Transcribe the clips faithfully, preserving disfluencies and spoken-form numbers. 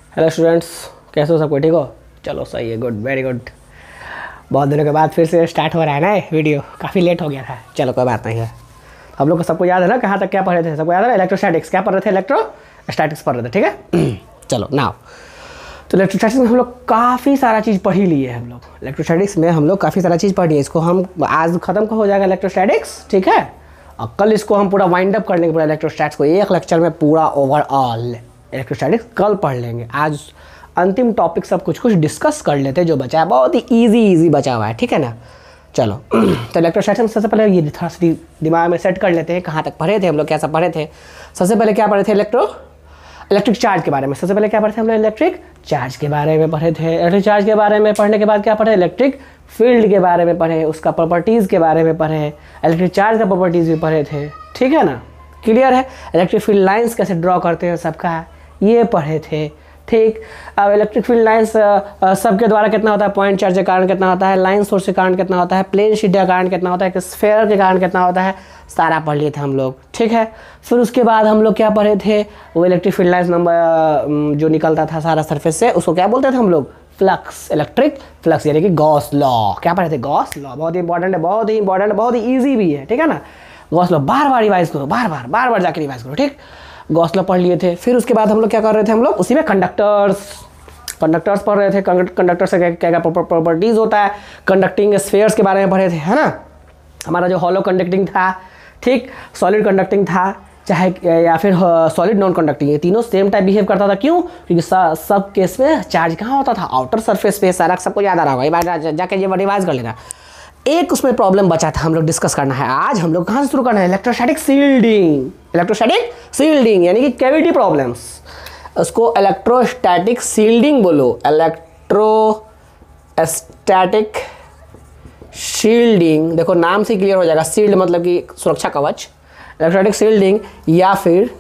Hello students, कैसे हो? सब कोई ठीक हो? चलो सही है, गुड, वेरी गुड। बहुत दिनों के बाद फिर से स्टार्ट हो रहा है ना वीडियो, काफ़ी लेट हो गया था। चलो कोई बात नहीं है। हम लोग को सबको याद है ना कहाँ तक क्या पढ़ रहे थे? सबको याद है? इलेक्ट्रोस्टैटिक्स क्या पढ़ रहे थे? इलेक्ट्रोस्टैटिक्स पढ़ रहे थे, ठीक है। चलो नाउ, तो इलेक्ट्रोस्टैटिक्स में हम लोग काफ़ी सारा चीज़ पढ़ ही लिए हम लोग। इलेक्ट्रोस्टैटिक्स में हम लोग काफ़ी सारा चीज़ पढ़ लिए। इसको हम आज ख़त्म हो जाएगा इलेक्ट्रोस्टैटिक्स, ठीक है। और कल इसको हम पूरा वाइंड अप कर लेंगे, पूरा इलेक्ट्रोस्टैटिक्स को एक लेक्चर में पूरा ओवरऑल इलेक्ट्रोस्टैटिक्स कल पढ़ लेंगे। आज अंतिम टॉपिक सब कुछ कुछ डिस्कस कर लेते हैं जो बचा है, बहुत ही इजी इजी बचा हुआ है, ठीक है ना। चलो तो इलेक्ट्रोस्टैटिक्स में सबसे पहले ये थोड़ा सा दिमाग में सेट कर लेते हैं कहाँ तक पढ़े थे हम लोग, कैसा पढ़े थे। सबसे पहले क्या पढ़े थे? इलेक्ट्रो इलेक्ट्रिक चार्ज के बारे में। सबसे पहले क्या पढ़े थे हम लोग? इलेक्ट्रिक चार्ज के बारे में पढ़े थे। इलेक्ट्रिक चार्ज के बारे में पढ़ने के बाद क्या पढ़े? इलेक्ट्रिक फील्ड के बारे में पढ़े, उसका प्रॉपर्टीज़ के बारे में पढ़े, इलेक्ट्रिक चार्ज का प्रॉपर्टीज़ भी पढ़े थे, ठीक है ना। क्लियर है? इलेक्ट्रिक फील्ड लाइन्स कैसे ड्रॉ करते हैं सबका ये पढ़े थे, ठीक। अब इलेक्ट्रिक फील्ड लाइन्स सबके द्वारा कितना होता है, पॉइंट चार्ज के कारण कितना होता है, लाइन सोर्स के कारण कितना होता है, प्लेन शीट के कारण कितना होता है, स्फेयर के कारण कितना होता है, सारा पढ़ लिए थे हम लोग, ठीक है। फिर उसके बाद हम लोग क्या पढ़े थे? वो इलेक्ट्रिक फील्ड लाइन्स नंबर जो निकलता था सारा सरफेस से, उसको क्या बोलते थे हम लोग? फ्लक्स, इलेक्ट्रिक फ्लक्स, यानी कि गॉस लॉ। क्या पढ़े थे? Gauss law. बहुत ही इंपॉर्टेंट है, बहुत ही इंपॉर्टेंट, बहुत ही ईजी भी है, ठीक है ना। गॉस लॉ बार बार रिवाइज करो, बार बार बार बार जाकर रिवाइज करो, ठीक। गॉस लॉ पढ़ लिए थे। फिर उसके बाद हम लोग क्या कर रहे थे? हम लोग उसी में कंडक्टर्स कंडक्टर्स पढ़ रहे थे। कंडक्टर से क्या क्या प्रॉपर्टीज़ होता है, कंडक्टिंग स्फेयर्स के बारे में पढ़े थे, है ना। हमारा जो हॉलो कंडक्टिंग था, ठीक, सॉलिड कंडक्टिंग था, चाहे या फिर सॉलिड नॉन कंडक्टिंग, ये तीनों सेम टाइप बिहेव करता था। क्यों? क्योंकि सब केस में चार्ज कहाँ होता था? आउटर सरफेस पे। सारा सबको याद आ रहा होगा, ये बार जाके ये रिवाइज कर लेना। एक उसमें प्रॉब्लम बचा था, हम लोग डिस्कस करना है आज। हम लोग कहाँ से शुरू करना है? Electrostatic shielding. इलेक्ट्रोस्टैटिक शील्डिंग यानी कि कैविटी प्रॉब्लम्स, उसको इलेक्ट्रोस्टैटिक शील्डिंग बोलो। इलेक्ट्रोस्टैटिक शील्डिंग, देखो नाम से क्लियर हो जाएगा। शील्ड मतलब कि सुरक्षा कवच, इलेक्ट्रोस्टैटिक शील्डिंग या फिर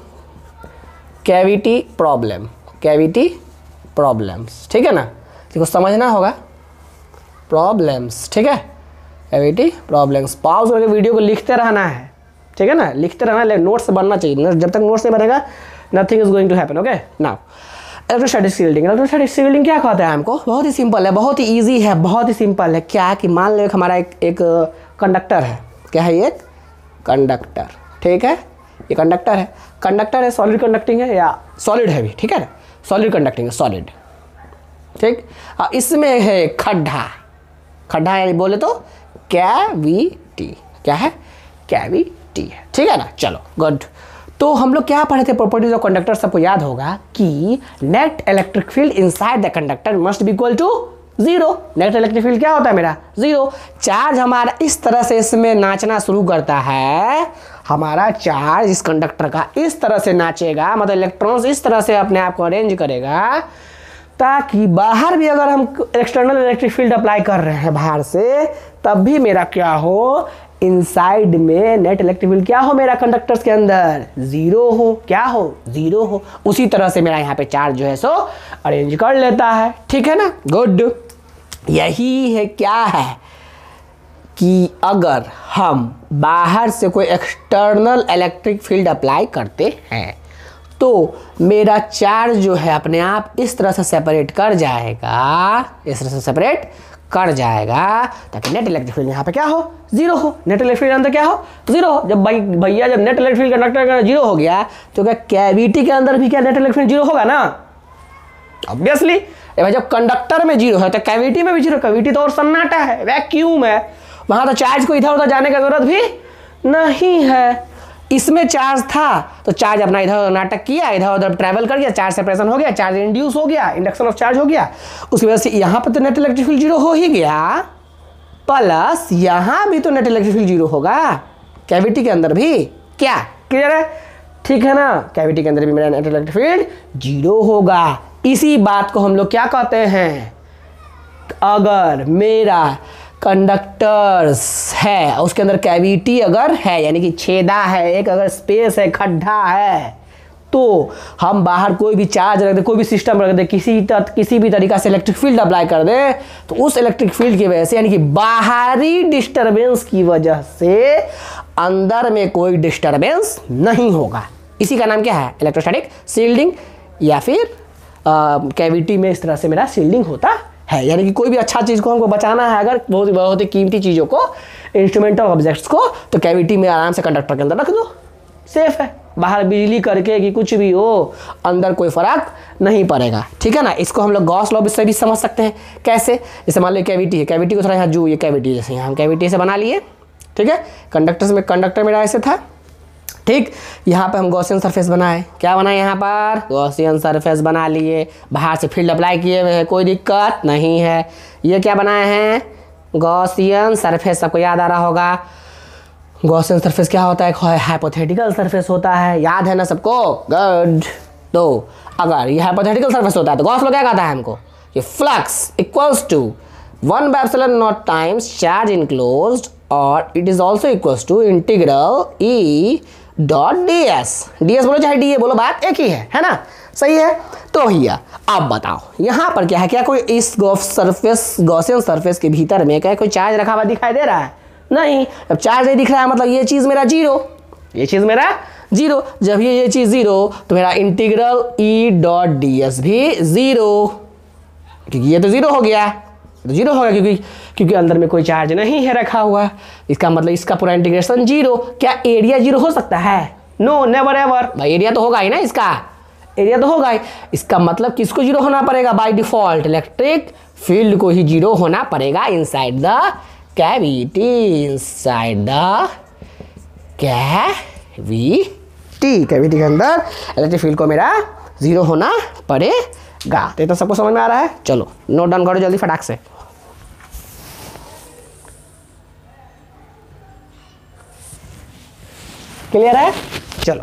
कैविटी प्रॉब्लम, कैविटी प्रॉब्लम्स, ठीक है ना। देखो समझना होगा प्रॉब्लम्स, ठीक है, कैविटी प्रॉब्लम्स। पॉज करके वीडियो को लिखते रहना है, ठीक है ना, लिखते रहना, नोट्स से बनना चाहिए। जब तक नोट्स नहीं बनेगा nothing is going to happen, okay. Now electrostatic shielding. Electrostatic shielding क्या कहता है हमको? बहुत ही सिंपल है, बहुत ही इजी है, बहुत ही सिंपल है। क्या कि मान लो हमारा एक एक कंडक्टर है। क्या है? एक कंडक्टर, ठीक है, ये कंडक्टर है। कंडक्टर है, सॉलिड कंडक्टिंग है या सॉलिड है भी, ठीक है ना, सॉलिड कंडक्टिंग है, सॉलिड, ठीक। इसमें है खड्डा, खड्डा यानी बोले तो कैविटी। क्या है? कैविटी है, ठीक है ना। चलो गुड। तो हम लोग क्या पढ़े थे? Properties of conductor. सबको याद होगा कि net electric field inside the conductor must be equal to zero. Net electric field क्या होता है मेरा? जीरो। चार्ज हमारा इस तरह से इसमें नाचना शुरू करता है, हमारा चार्ज इस कंडक्टर का इस तरह से नाचेगा, मतलब इलेक्ट्रॉन्स इस तरह से अपने आप को अरेंज करेगा ताकि बाहर भी अगर हम एक्सटर्नल इलेक्ट्रिक फील्ड अप्लाई कर रहे हैं बाहर से, तब भी मेरा क्या हो? इनसाइड में नेट इलेक्ट्रिक फील्ड क्या हो मेरा? कंडक्टर्स के अंदर जीरो हो। क्या हो? जीरो हो। उसी तरह से मेरा यहाँ पे चार्ज जो है सो अरेंज कर लेता है, ठीक है ना। गुड। यही है क्या है कि अगर हम बाहर से कोई एक्सटर्नल इलेक्ट्रिक फील्ड अप्लाई करते हैं तो मेरा चार्ज जो है अपने आप इस तरह से सेपरेट कर जाएगा, इस तरह से सेपरेट कर जाएगा ताकि नेट इलेक्ट्रिक फील्ड यहाँ पे क्या हो? जीरो हो। नेट इलेक्ट्रिक फील्ड अंदर क्या हो? जीरो हो। जब भाई भैया जब नेट इलेक्ट्रिक फील्ड कंडक्टर का जीरो हो गया तो क्या कैविटी के अंदर भी क्या नेट इलेक्ट्रिक फील्ड जीरो होगा ना? ऑब्वियसली। भाई जब कंडक्टर में जीरो है तो कैविटी में भी जीरो। कैविटी तो और सन्नाटा है, वैक्यूम है, वहां तो चार्ज को इधर उधर जाने की जरूरत भी नहीं है। इसमें चार्ज था तो चार्ज अपना इधर उधर नाटक किया, इधर उधर ट्रैवल कर गया, चार्ज सेपरेशन हो गया, चार्ज इंड्यूस हो गया, इंडक्शन ऑफ चार्ज हो गया। उसकी वजह से यहाँ पर तो नेट इलेक्ट्रिक फील्ड जीरो हो ही गया, प्लस यहाँ भी तो नेट इलेक्ट्रिक फील्ड जीरो होगा, कैविटी के अंदर भी। क्या क्लियर है? ठीक है ना। कैविटी के अंदर भी मेरा नेट इलेक्ट्रिक फील्ड जीरो होगा। इसी बात को हम लोग क्या कहते हैं? अगर मेरा कंडक्टर्स है उसके अंदर कैविटी अगर है यानी कि छेदा है, एक अगर स्पेस है, खड्डा है, तो हम बाहर कोई भी चार्ज रख दे, कोई भी सिस्टम रख दे, किसी तक किसी भी तरीका से इलेक्ट्रिक फील्ड अप्लाई कर दे, तो उस इलेक्ट्रिक फील्ड की वजह से यानी कि बाहरी डिस्टरबेंस की वजह से अंदर में कोई डिस्टरबेंस नहीं होगा। इसी का नाम क्या है? इलेक्ट्रोस्टैटिक शील्डिंग या फिर कैविटी में इस तरह से मेरा शील्डिंग होता है। यानी कि कोई भी अच्छा चीज़ को हमको बचाना है, अगर बहुत बहुत ही कीमती चीज़ों को, इंस्ट्रूमेंटल ऑब्जेक्ट्स को, तो कैविटी में आराम से कंडक्टर के अंदर रख दो, सेफ है। बाहर बिजली करके कि कुछ भी हो, अंदर कोई फर्क नहीं पड़ेगा, ठीक है ना। इसको हम लोग गॉस लॉ से भी समझ सकते हैं। कैसे? जैसे मान लो कैविटी है, कैविटी को थोड़ा यहाँ जू, ये कैविटी जैसे यहाँ हम कैविटी से बना लिए, ठीक है। कंडक्टर में कंडक्टर मेरा ऐसे था, ठीक। यहाँ पे हम गॉसियन सरफेस बनाए, क्या बनाए यहाँ पर? गॉसियन सरफेस बना लिए, बाहर से फील्ड अप्लाई किए हुए हैं, कोई दिक्कत नहीं है। ये क्या बनाए हैं? Gaussian surface. सबको याद आ रहा होगा गॉसियन सरफेस क्या होता है? हाइपोथेटिकल सरफेस होता है, याद है ना सबको? गुड। तो अगर ये हाइपोथेटिकल सरफेस होता है तो गॉस लॉ क्या कहता है हमको? कि flux equals to one by epsilon naught times charge enclosed, और it is also equals to integral E dot D S. D S बोलो चाहे डी ए बोलो, बात एक ही है, है ना? सही है। तो भैया अब बताओ यहाँ पर क्या है? क्या कोई इस गॉस सरफेस गॉसियन सरफेस के भीतर में क्या कोई चार्ज रखा हुआ दिखाई दे रहा है? नहीं। अब चार्ज नहीं दिख रहा है मतलब ये चीज़ मेरा जीरो, ये चीज़ मेरा जीरो। जब ये ये चीज़ जीरो तो मेरा integral E dot D S भी जीरो, क्योंकि ये तो जीरो हो गया, तो जीरो होगा क्योंकि क्योंकि अंदर में कोई चार्ज नहीं है रखा हुआ। इसका मतलब इसका पूरा इंटीग्रेशन जीरो। क्या एरिया जीरो हो सकता है? No, never ever. भाई एरिया तो होगा ही ना, इसका एरिया तो होगा ही। इसका मतलब किसको जीरो होना पड़ेगा? बाय डिफॉल्ट इलेक्ट्रिक फील्ड को ही जीरो होना पड़ेगा inside the cavity, inside the cavity. Cavity के अंदर इलेक्ट्रिक फील्ड को मेरा जीरो होना पड़ेगा। तो ये तो सबको समझ में आ रहा है। चलो नोट डाउन करो जल्दी फटाक से। क्लियर है? चलो,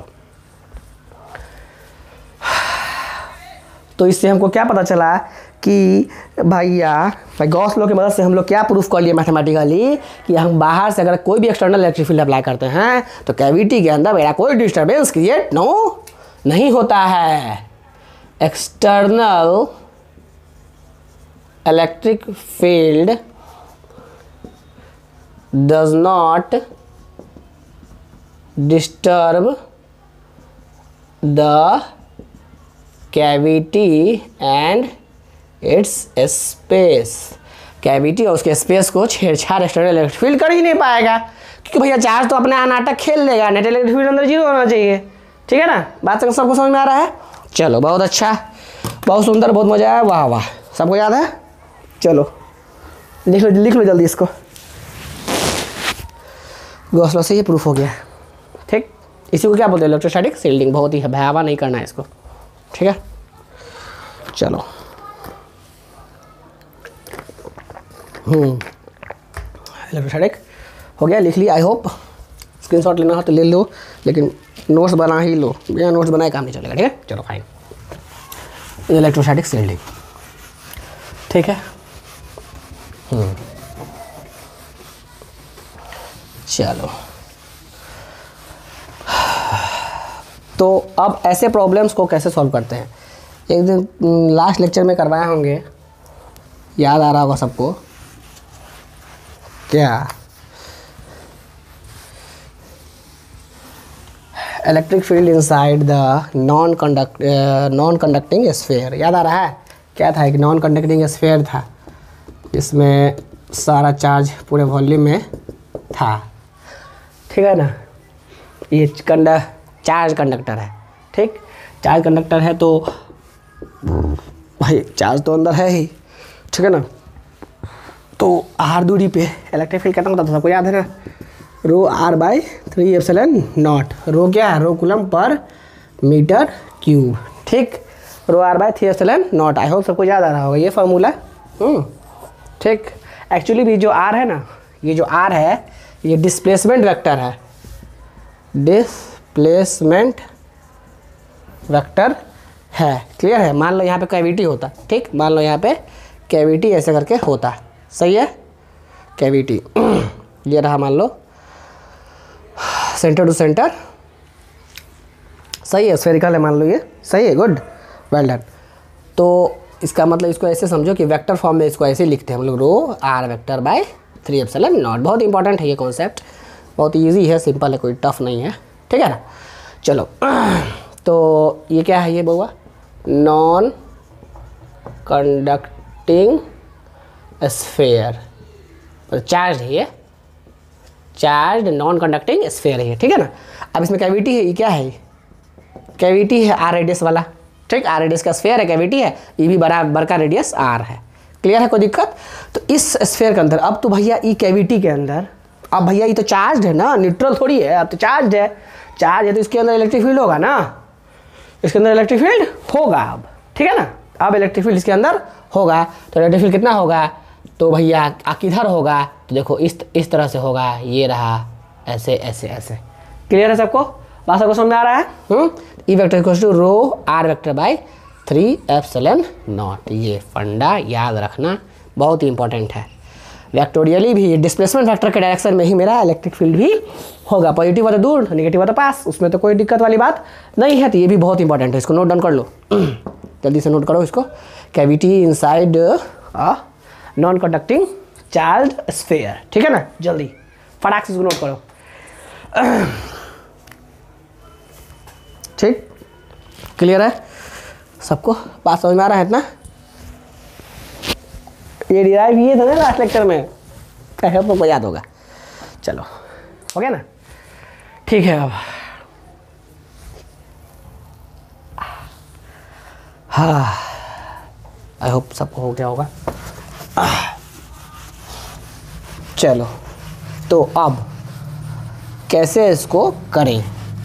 तो इससे हमको क्या पता चला कि भैया भाई गॉस लॉ की मदद से हम लोग क्या प्रूफ कर लिए मैथमेटिकली कि हम बाहर से अगर कोई भी एक्सटर्नल इलेक्ट्रिक फील्ड अप्लाई करते हैं तो कैविटी के अंदर मेरा कोई डिस्टर्बेंस क्रिएट नो नहीं होता है। External electric field does not disturb the cavity and its space. Cavity और उसके स्पेस को छेड़छाड़ एक्सटर्नल इलेक्ट्रिक फील्ड कर ही नहीं पाएगा, क्योंकि भैया चार्ज तो अपने नाटक खेल लेगा, नेट इलेक्ट्रिक फील्ड अंदर जीरो होना चाहिए, ठीक है ना? बात सबको समझ में आ रहा है? चलो बहुत अच्छा, बहुत सुंदर, बहुत मजा आया, वाह वाह। सबको याद है? चलो लिख लो लिख लो जल्दी इसको। गॉस लॉ से ये प्रूफ हो गया, ठीक। इसी को क्या बोलते हैं? Electrostatic shielding. बहुत ही भयावह नहीं करना है इसको, ठीक है। चलो हम्म इलेक्ट्रोस्टैटिक हो गया, लिख लिया। आई होप स्क्रीनशॉट लेना हो तो ले लो, लेकिन नोट्स बना ही लो, बिना नोट्स बनाए काम नहीं चलेगा, ठीक है। चलो फाइन, इलेक्ट्रोस्टैटिक शील्डिंग, ठीक है। हम्म चलो, तो अब ऐसे प्रॉब्लम्स को कैसे सॉल्व करते हैं? एक दिन लास्ट लेक्चर में करवाए होंगे, याद आ रहा होगा सबको। क्या? Electric field inside the non conduct non conducting sphere. याद आ रहा है? क्या था? एक नॉन कंडक्टिंग स्फीयर था जिसमें सारा चार्ज पूरे वॉल्यूम में था, ठीक है ना। ये कंडा चार्ज कंडक्टर है, ठीक। चार्ज कंडक्टर है तो भाई चार्ज तो अंदर है ही, ठीक है ना। तो आर दूरी पे इलेक्ट्रिक फील्ड कितना होता था सबको याद है ना? Rho R by three epsilon naught. Rho क्या है? Rho coulomb per metre cube, ठीक। Rho R by three epsilon naught. I hope सबको याद आ रहा होगा ये फार्मूला, ठीक। एक्चुअली भी जो आर है ना, ये जो आर है ये डिस्प्लेसमेंट वेक्टर है, डिस्प्लेसमेंट वेक्टर है। क्लियर है? मान लो यहाँ पे कैविटी होता, ठीक। मान लो यहाँ पे कैविटी ऐसे करके होता, सही है। कैविटी ये रहा, मान लो सेंटर टू सेंटर, सही है। स्फेरिकल है मान लो ये, सही है, गुड, वेल डन। तो इसका मतलब इसको ऐसे समझो कि वेक्टर फॉर्म में इसको ऐसे लिखते हैं हम लोग, rho R vector by three epsilon naught. बहुत इंपॉर्टेंट है ये कॉन्सेप्ट, बहुत इजी है, सिंपल है, कोई टफ नहीं है, ठीक है ना। चलो तो ये क्या है? ये बउआ नॉन कंडक्टिंग स्फेयर, चार्ज है ये, चार्ज नॉन कंडक्टिंग स्फेयर है, ठीक है ना। अब इसमें कैविटी है, ये क्या है, कैविटी है आर रेडियस वाला, ठीक, आर रेडियस का स्फेयर है, कैविटी है, ये भी बराबर का रेडियस आर है। क्लियर है, कोई दिक्कत। तो इस स्फेयर के अंदर अब तो भैया ई कैविटी के अंदर, अब भैया ये तो चार्ज है ना, न्यूट्रल थोड़ी है, अब तो चार्ज है, चार्ज है तो इसके अंदर इलेक्ट्रिक फील्ड होगा ना, इसके अंदर इलेक्ट्रिक फील्ड होगा अब, ठीक है ना। अब इलेक्ट्रिक फील्ड इसके अंदर होगा, तो इलेक्ट्रिक फील्ड कितना होगा, तो भैया किधर होगा, तो देखो इस इस तरह से होगा, ये रहा, ऐसे ऐसे ऐसे। क्लियर है सबको, बात सबको समझ में आ रहा है। Hmm E vector equals to rho R vector by three epsilon naught, ये फंडा याद रखना, बहुत ही इंपॉर्टेंट है। वेक्टोरियली भी डिस्प्लेसमेंट वेक्टर के डायरेक्शन में ही मेरा इलेक्ट्रिक फील्ड भी होगा, पॉजिटिव हो तो दूर, नेगेटिव हो तो पास, उसमें तो कोई दिक्कत वाली बात नहीं है। तो ये भी बहुत इंपॉर्टेंट है, इसको नोट डाउन कर लो जल्दी से नोट करो इसको। Cavity inside non conducting charge sphere, ठीक है ना, जल्दी फटाक से इसको नोट करो। ठीक, क्लियर है सबको, बात समझ में आ रहा है इतना। ये डिराइव ये था ना लास्ट लेक्चर में, कहे तो याद होगा। चलो हो गया ना, ठीक है। अब हाँ, आई होप सबको हो गया होगा। चलो तो अब कैसे इसको करें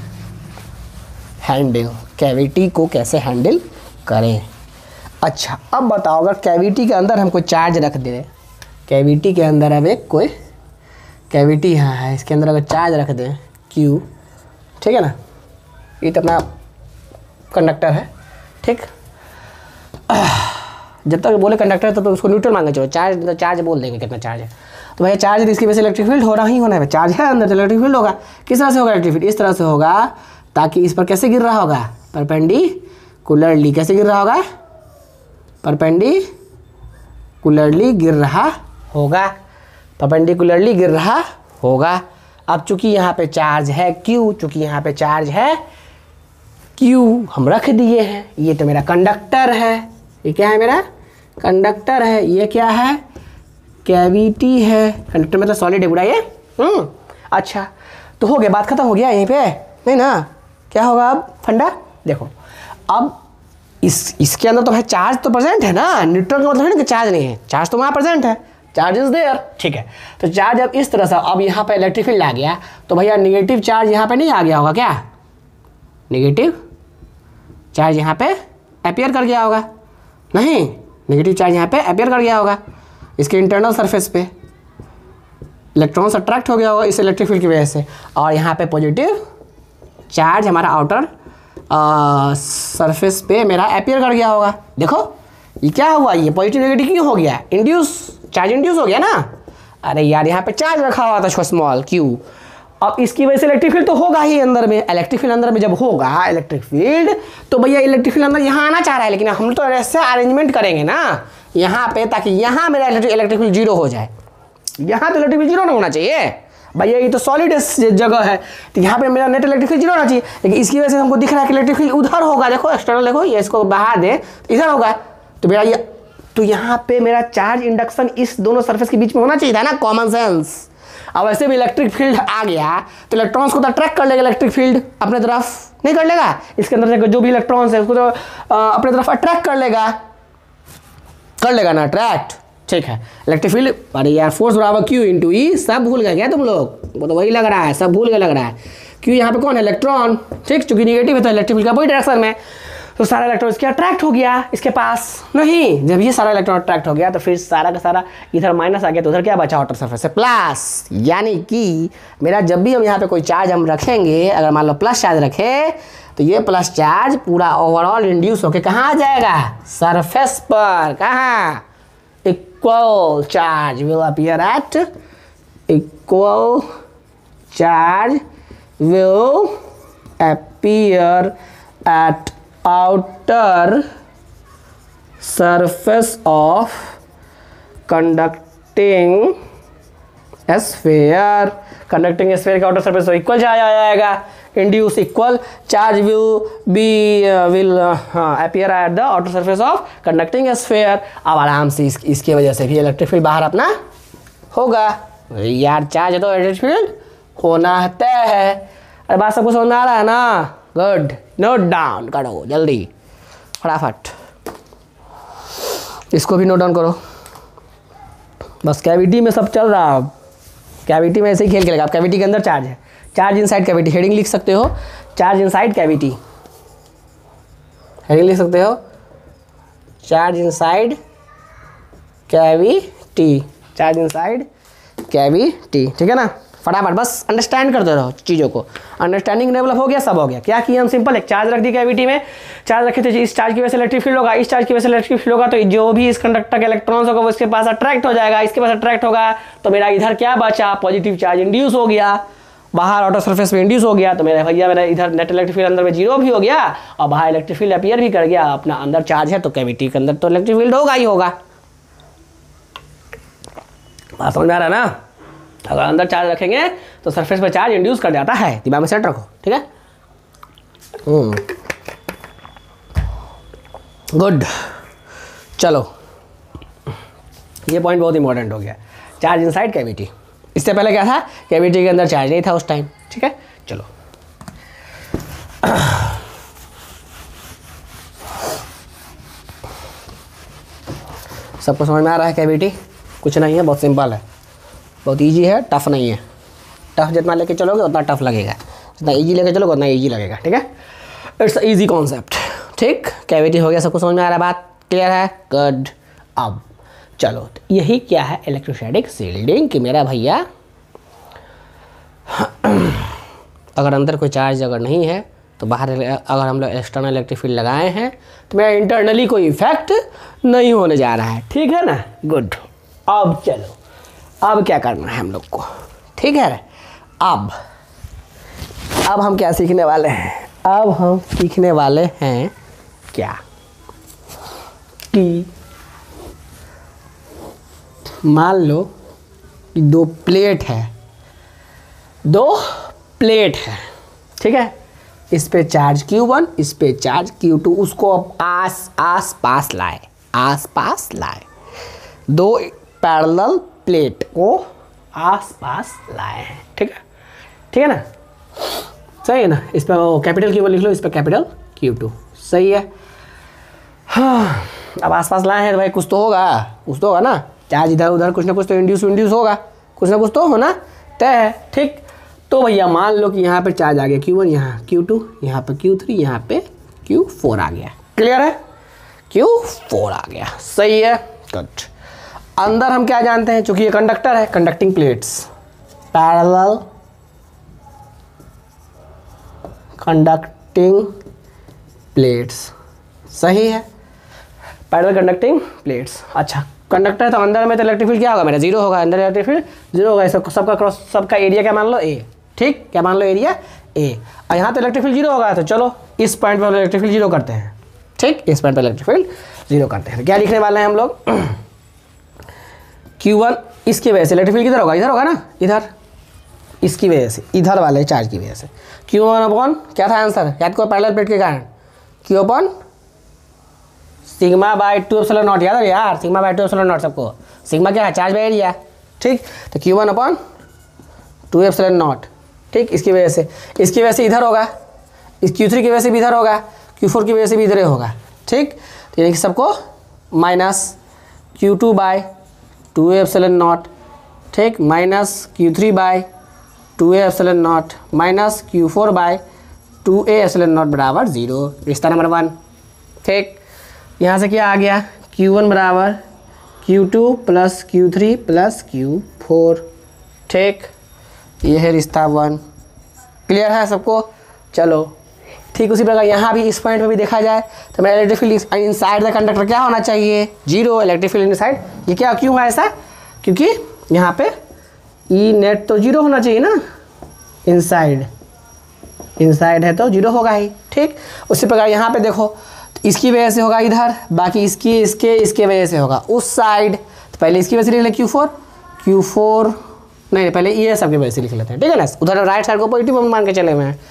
हैंडल, कैविटी को कैसे हैंडल करें। अच्छा अब बताओ, अगर कैविटी के अंदर हम कोई चार्ज रख दें, कैविटी के अंदर अब एक कोई कैविटी यहाँ है, इसके अंदर अगर चार्ज रख दें Q, ठीक है ना, ये तो अपना कंडक्टर है, ठीक। जब तक बोले कंडक्टर तब तो उसको न्यूट्रल मांगे, चलो चार्ज तो चार्ज बोल देंगे कितना चार्ज है। तो भैया चार्ज इसकी वजह से इलेक्ट्रिक फील्ड हो रहा ही होना है, चार्ज है अंदर तो इलेक्ट्रिक फील्ड होगा। किस तरह से होगा इलेक्ट्रिक फील्ड, इस तरह से होगा, ताकि इस पर कैसे गिर रहा होगा, परपेंडिकुलरली, कैसे गिर रहा होगा, परपेंडिकुलरली गिर रहा होगा, परपेंडिकुलरली गिर रहा होगा। अब चूंकि यहाँ पे चार्ज है Q, चूंकि यहाँ पे चार्ज है Q हम रख दिए हैं, ये तो मेरा कंडक्टर है, ये क्या है मेरा कंडक्टर है, ये क्या है कैविटी है, कंडक्टर मतलब सॉलिड है पूरा ये। हम्म अच्छा तो हो गया, बात खत्म हो गया यहीं पे, नहीं ना। क्या होगा अब फंडा, देखो अब इस इसके अंदर तो भाई चार्ज तो प्रेजेंट है ना, न्यूट्रल का मतलब है ना कि चार्ज नहीं है, चार्ज तो वहाँ प्रेजेंट है, चार्ज इज देयर, ठीक है। तो चार्ज अब इस तरह से, अब यहाँ पे इलेक्ट्रिक फील्ड आ गया, तो भैया निगेटिव चार्ज यहाँ पे नहीं आ गया होगा क्या, निगेटिव चार्ज यहाँ पे अपीयर कर गया होगा, नहीं निगेटिव चार्ज यहाँ पे अपीयर कर गया होगा, इसके इंटरनल सरफेस पे इलेक्ट्रॉन्स अट्रैक्ट हो गया होगा इस इलेक्ट्रिक फील्ड की वजह से, और यहाँ पे पॉजिटिव चार्ज हमारा आउटर सरफेस पे मेरा अपीयर कर गया होगा। देखो ये क्या हुआ, ये पॉजिटिव नेगेटिव क्यों हो गया, इंड्यूस, चार्ज इंड्यूस हो गया ना। अरे यार यहाँ पे चार्ज रखा हुआ था स्मॉल Q, अब इसकी वजह से इलेक्ट्रिक फील्ड तो होगा ही अंदर में, इलेक्ट्रिक फील्ड अंदर में जब होगा इलेक्ट्रिक फील्ड, तो भैया इलेक्ट्रिक फील्ड अंदर यहाँ आना चाह रहा है, लेकिन हम तो ऐसे अरेंजमेंट करेंगे ना यहाँ पे, ताकि यहाँ मेरा इलेक्ट्रिक फील्ड जीरो हो जाए, यहाँ तो इलेक्ट्रिक फील्ड जीरो ना होना चाहिए भैया, ये तो सॉलिड जगह है, तो यहाँ पे मेरा नेट इलेक्ट्रिक फील्ड जीरो होना चाहिए, लेकिन इसकी वजह से हमको दिख रहा है कि इलेक्ट्रिक फील्ड उधर होगा, देखो एक्सटर्नल, देखो ये इसको बाहर दे इधर होगा, तो मेरा ये, तो यहाँ पे मेरा चार्ज इंडक्शन इस दोनों सरफेस के बीच में होना चाहिए था ना, कॉमन सेंस। अब वैसे भी इलेक्ट्रिक फील्ड आ गया तो इलेक्ट्रॉन्स को तो अट्रैक्ट कर लेगा इलेक्ट्रिक फील्ड अपने तरफ, नहीं कर लेगा, इसके अंदर जो भी इलेक्ट्रॉन्स है उसको तो अपने तरफ अट्रैक्ट कर लेगा, कर लेगा ना अट्रैक्ट, ठीक है। इलेक्ट्रिक फील्ड, अरे यार फोर्स बराबर Q इंटू ई, सब भूल गए क्या तुम लोग, वो तो वही लग रहा है, सब भूल गए लग रहा है। Q यहाँ पे कौन है, इलेक्ट्रॉन, ठीक, चूंकि निगेटिव है तो इलेक्ट्रिक फील्ड का वही डायरेक्शन में, तो सारा इलेक्ट्रॉन इसके अट्रैक्ट हो गया इसके पास, नहीं जब ये सारा इलेक्ट्रॉन अट्रैक्ट हो गया तो फिर सारा का सारा इधर माइनस आ गया, तो उधर क्या बचा आउटर सरफेस से प्लस, यानी कि मेरा जब भी हम यहाँ पे कोई चार्ज हम रखेंगे, अगर मान लो प्लस चार्ज रखे, तो ये प्लस चार्ज पूरा ओवरऑल इंड्यूस होके कहाँ आ जाएगा, सरफेस पर, कहाँ, equal charge will appear at, equal charge will appear at outer surface of conducting sphere, conducting sphere का outer surface तो इक्वल आ जाएगा, induce equal charge will be will appear at the outer surface of conducting sphere. अब आराम से इस, इसकी वजह से भी इलेक्ट्रिक फील्ड बाहर अपना होगा यार, चार्ज है तो इलेक्ट्रिक फील्ड होना तय है। अरे बात सबको समझ में आ रहा है ना? गुड, नोट डाउन करो जल्दी फटाफट, इसको भी नोट डाउन करो। बस कैविटी में सब चल रहा है, कैविटी में ऐसे ही खेल खेलेगा। आप कैविटी के अंदर चार्ज है, चार्ज इनसाइड कैविटी, हेडिंग लिख सकते हो चार्ज इनसाइड कैविटी, हेडिंग लिख सकते हो charge inside cavity, charge inside cavity, ठीक है ना? फटाफट बस अंडरस्टैंड करते रहो चीज़ों को, अंडरस्टैंडिंग डेवलप हो गया, सब हो गया। क्या किया हम? सिंपल एक चार्ज रख दी कैविटी में, चार्ज रखे थे, इस चार्ज की वजह से इलेक्ट्रिक फील्ड होगा, इस चार्ज की वजह से इलेक्ट्रिक फील्ड होगा, तो जो भी इस कंडक्टर के इलेक्ट्रॉन्स होगा वो इसके पास अट्रैक्ट हो जाएगा, इसके पास अट्रैक्ट होगा तो मेरा इधर क्या बचा? पॉजिटिव चार्ज इंड्यूस हो गया, बाहर आउटर सरफेस में इंड्यूस हो गया, तो मेरा भैया मेरा इधर नेट इलेक्ट्रिक फील्ड अंदर में जीरो भी हो गया और बाहर इलेक्ट्रिक फील्ड अपीयर भी कर गया। अपना अंदर चार्ज है तो कैविटी के अंदर तो इलेक्ट्रिक फील्ड होगा ही होगा। बात समझ में आ रहा है ना? अगर अंदर चार्ज रखेंगे तो सरफेस पर चार्ज इंड्यूस कर जाता है, दिमाग में सेट रखो, ठीक है? गुड, चलो ये पॉइंट बहुत इंपॉर्टेंट हो गया, चार्ज इनसाइड कैविटी। इससे पहले क्या था? कैविटी के अंदर चार्ज नहीं था उस टाइम, ठीक है? चलो सबको समझ में आ रहा है? कैविटी कुछ नहीं है, बहुत सिंपल है, बहुत इजी है, टफ नहीं है। टफ जितना लेके चलोगे उतना टफ लगेगा, जितना इजी लेके चलोगे उतना इजी लगेगा, ठीक है? इट्स इजी कॉन्सेप्ट, ठीक? कैविटी हो गया, सबको समझ में आ रहा है, बात क्लियर है? गुड। अब चलो तो यही क्या है इलेक्ट्रोस्टैटिक शील्डिंग, कि मेरा भैया अगर अंदर कोई चार्ज अगर नहीं है तो बाहर अगर हम लोग एक्सटर्नल इलेक्ट्रिक फील्ड लगाए हैं तो मेरा इंटरनली कोई इफेक्ट नहीं होने जा रहा है, ठीक है ना? गुड। अब चलो अब क्या करना है हम लोग को, ठीक है? अब अब हम क्या सीखने वाले हैं? अब हम सीखने वाले हैं क्या कि मान लो कि दो प्लेट है, दो प्लेट है, ठीक है? इस पे चार्ज क्यू वन, इस पे चार्ज क्यू टू, उसको अब आस आस पास लाए, आस पास लाए, दो पैरेलल प्लेट को आस पास लाए हैं, ठीक है? ठीक है ना? सही है ना? इस पर कैपिटल क्यू वन लिख लो, इस पर कैपिटल क्यू टू, सही है? हाँ, अब आस पास लाए हैं तो भाई कुछ तो होगा, कुछ तो होगा ना, चार्ज इधर उधर कुछ ना कुछ तो इंड्यूस इंड्यूस होगा, कुछ ना कुछ तो होना तय है, ठीक? तो भैया मान लो कि यहाँ पे चार्ज आ गया क्यू वन, यहाँ क्यू टू, यहाँ पे क्यू थ्री, यहाँ पे क्यू फोर आ गया, क्लियर है? क्यू फोर आ गया, सही है? गुड। अंदर हम क्या जानते हैं, चूंकि ये कंडक्टर है, conducting plates, parallel conducting plates, सही है? Parallel conducting plates. अच्छा, कंडक्टर है तो अंदर में तो इलेक्ट्रिक फील्ड क्या होगा मेरा? जीरो होगा, अंदर इलेक्ट्रिक फील्ड जीरो होगा, सब सबका क्रॉस सबका एरिया क्या मान लो? ए, ठीक? क्या मान लो? Area A. और यहाँ तो इलेक्ट्रिक फील्ड जीरो होगा, तो चलो इस पॉइंट पर इलेक्ट्रिक फील्ड जीरो करते हैं, ठीक? इस पॉइंट पर इलेक्ट्रिक फील्ड जीरो करते हैं। क्या लिखने वाले हैं हम लोग? क्यू वन, इसकी वजह से इलेक्ट्रिक फील्ड किधर होगा? इधर होगा ना, इधर, इसकी वजह से, इधर वाले चार्ज की वजह से क्यू वन अपॉन क्या था आंसर? याद करो पैरेलल प्लेट के कारण Q upon sigma by two epsilon naught, याद है यार? Sigma by two epsilon naught, सबको सिग्मा क्या है? चार्ज बाई एरिया, ठीक? तो Q one upon two epsilon naught, ठीक? इसकी वजह से, इसकी वजह से इधर होगा, इस क्यू थ्री की वजह से भी इधर होगा, क्यू फोर की वजह से भी इधर होगा, ठीक? तो यानी कि सबको minus Q two by two epsilon naught, ठीक? Minus Q three by two A epsilon naught minus Q four by two A epsilon naught बराबर जीरो, रिश्ता नंबर वन, ठीक? यहाँ से क्या आ गया? क्यू वन बराबर Q two plus Q three plus Q four, ठीक? ये है रिश्ता वन, क्लियर है सबको? चलो ठीक उसी प्रकार यहाँ भी इस पॉइंट पे भी देखा जाए तो मेरा electric field inside the conductor क्या होना चाहिए? Zero, electric field inside. ये क्या क्यों है ऐसा? क्योंकि यहाँ पे ई नेट तो जीरो होना चाहिए ना, इनसाइड इनसाइड है तो जीरो होगा ही, ठीक? उसी प्रकार यहाँ पे देखो, इसकी वजह से होगा इधर, बाकी इसकी इसके इसके वजह से होगा उस साइड, तो पहले इसकी वजह से लिख ले क्यू फोर, क्यू फोर नहीं पहले ये सबके वजह से लिख लेते हैं, ठीक है ना? उधर राइट साइड को पॉजिटिव मान के चले हुए हैं,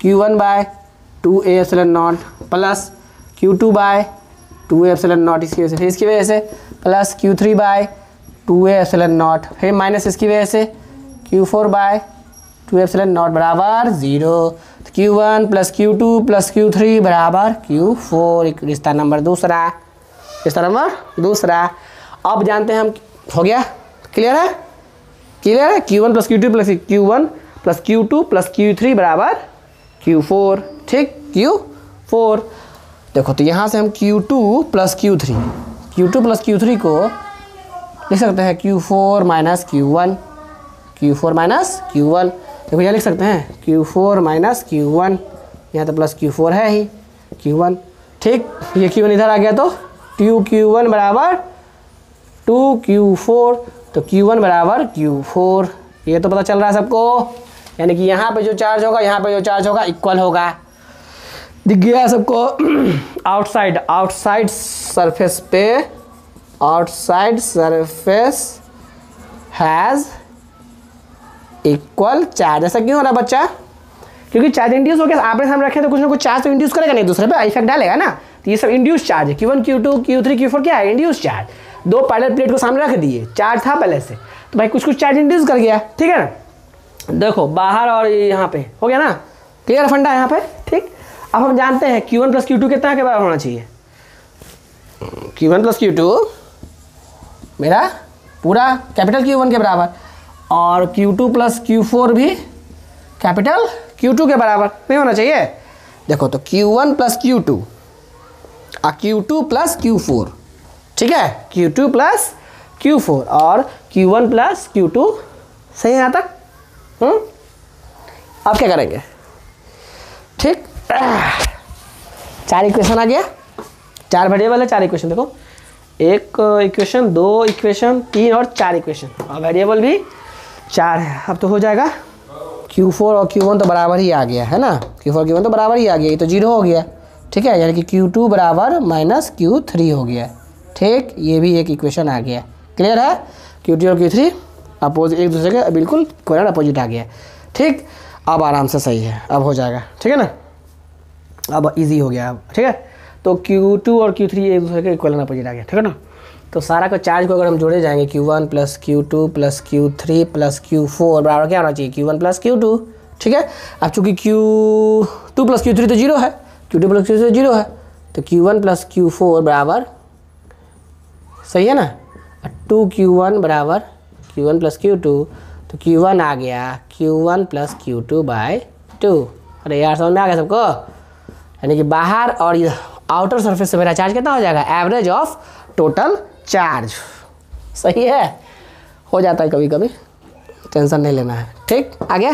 Q one by two A epsilon naught plus Q two by two A epsilon naught इसकी वजह से, इसकी वजह से plus Q three by two A epsilon naught, फिर माइनस इसकी वजह से Q four by two epsilon naught बराबर जीरो। तो Q one plus Q two plus Q three बराबर क्यू फोर, रिश्ता नंबर दूसरा, रिश्ता नंबर दूसरा। अब जानते हैं हम, हो गया, क्लियर है, क्लियर है। Q one plus Q two plus Q one plus Q two plus Q three बराबर क्यू फोर, ठीक, क्यू फोर। देखो तो यहाँ से हम Q two plus Q three, Q two plus Q three को लिख सकते हैं Q four minus Q one, Q four minus Q one. देखो यहाँ लिख सकते हैं Q four minus Q one, यहाँ तो प्लस क्यू फोर है ही, क्यू वन, ठीक। ये क्यू वन इधर आ गया तो टू क्यू वन बराबर टू क्यू फोर, तो क्यू वन बराबर क्यू फोर। ये तो पता चल रहा है सबको, यानी कि यहाँ पे जो चार्ज होगा यहाँ पे जो चार्ज होगा इक्वल होगा। दिख गया सबको। आउटसाइड आउटसाइड सरफेस पे, outside surface has equal charge. ऐसा क्यों हो रहा है बच्चा? क्योंकि चार्ज इंड्यूस हो गया, आपने सामने रखे तो कुछ ना कुछ चार्ज तो इंड्यूस करेगा, नहीं दूसरे पे इफेक्ट डालेगा ना। तो ये सब इंड्यूस चार्ज है, Q one Q two Q three Q four क्या है? Induce charge. दो पैरेलल प्लेट को सामने रख दिए, चार्ज था पहले से, तो भाई कुछ कुछ चार्ज इंड्यूस कर गया, ठीक है ना। देखो बाहर और यहाँ पे हो गया ना, क्लियर फंडा यहाँ पे, ठीक। अब हम जानते हैं Q one plus Q two कितना के बराबर होना चाहिए? Q one plus Q two मेरा पूरा कैपिटल क्यू वन के बराबर, और Q two plus Q four भी कैपिटल क्यू टू के बराबर नहीं होना चाहिए। देखो तो Q one plus Q two और Q two plus Q four, ठीक है, Q two plus Q four और Q one plus Q two, सही है यहाँ तक? हम्म, अब क्या करेंगे, ठीक। चार इक्वेशन आ गया, चार वेरिएबल है, चार इक्वेशन। देखो एक इक्वेशन, दो इक्वेशन, तीन और चार इक्वेशन, और वेरिएबल भी चार है। अब तो हो जाएगा क्यू फोर और क्यू वन तो बराबर ही आ गया है ना, क्यू फोर क्यू वन तो बराबर ही आ गया, ये तो जीरो हो गया, ठीक है, यानी कि क्यू टू बराबर माइनस क्यू थ्री हो गया, ठीक। ये भी एक इक्वेशन आ गया, क्लियर है। क्यू टू और क्यू थ्री अपोजिट, एक दूसरे के बिल्कुल कोई अपोजिट आ गया, ठीक। अब आराम से सही है, अब हो जाएगा, ठीक है ना, अब इजी हो गया अब, ठीक है। तो क्यू टू और क्यू थ्री एक दूसरे के इक्वल अपोजिट आ गया, ठीक है ना। तो सारा का चार्ज को अगर हम जोड़े जाएंगे, Q one plus Q two plus Q three plus Q four बराबर क्या होना चाहिए? Q one plus Q two, ठीक है। अब चूँकि Q two plus Q three तो जीरो है, Q two plus Q three zero है, तो Q one plus Q four बराबर, सही है ना, टू क्यू वन बराबर Q one plus Q two, तो क्यू वन आ गया Q one plus Q two by two. अरे यार समझ में आ गया सबको? यानी कि बाहर और आउटर सरफेस से मेरा चार्ज कितना हो जाएगा? एवरेज ऑफ टोटल चार्ज, सही है। हो जाता है कभी कभी, टेंशन नहीं लेना है, ठीक। आ गया,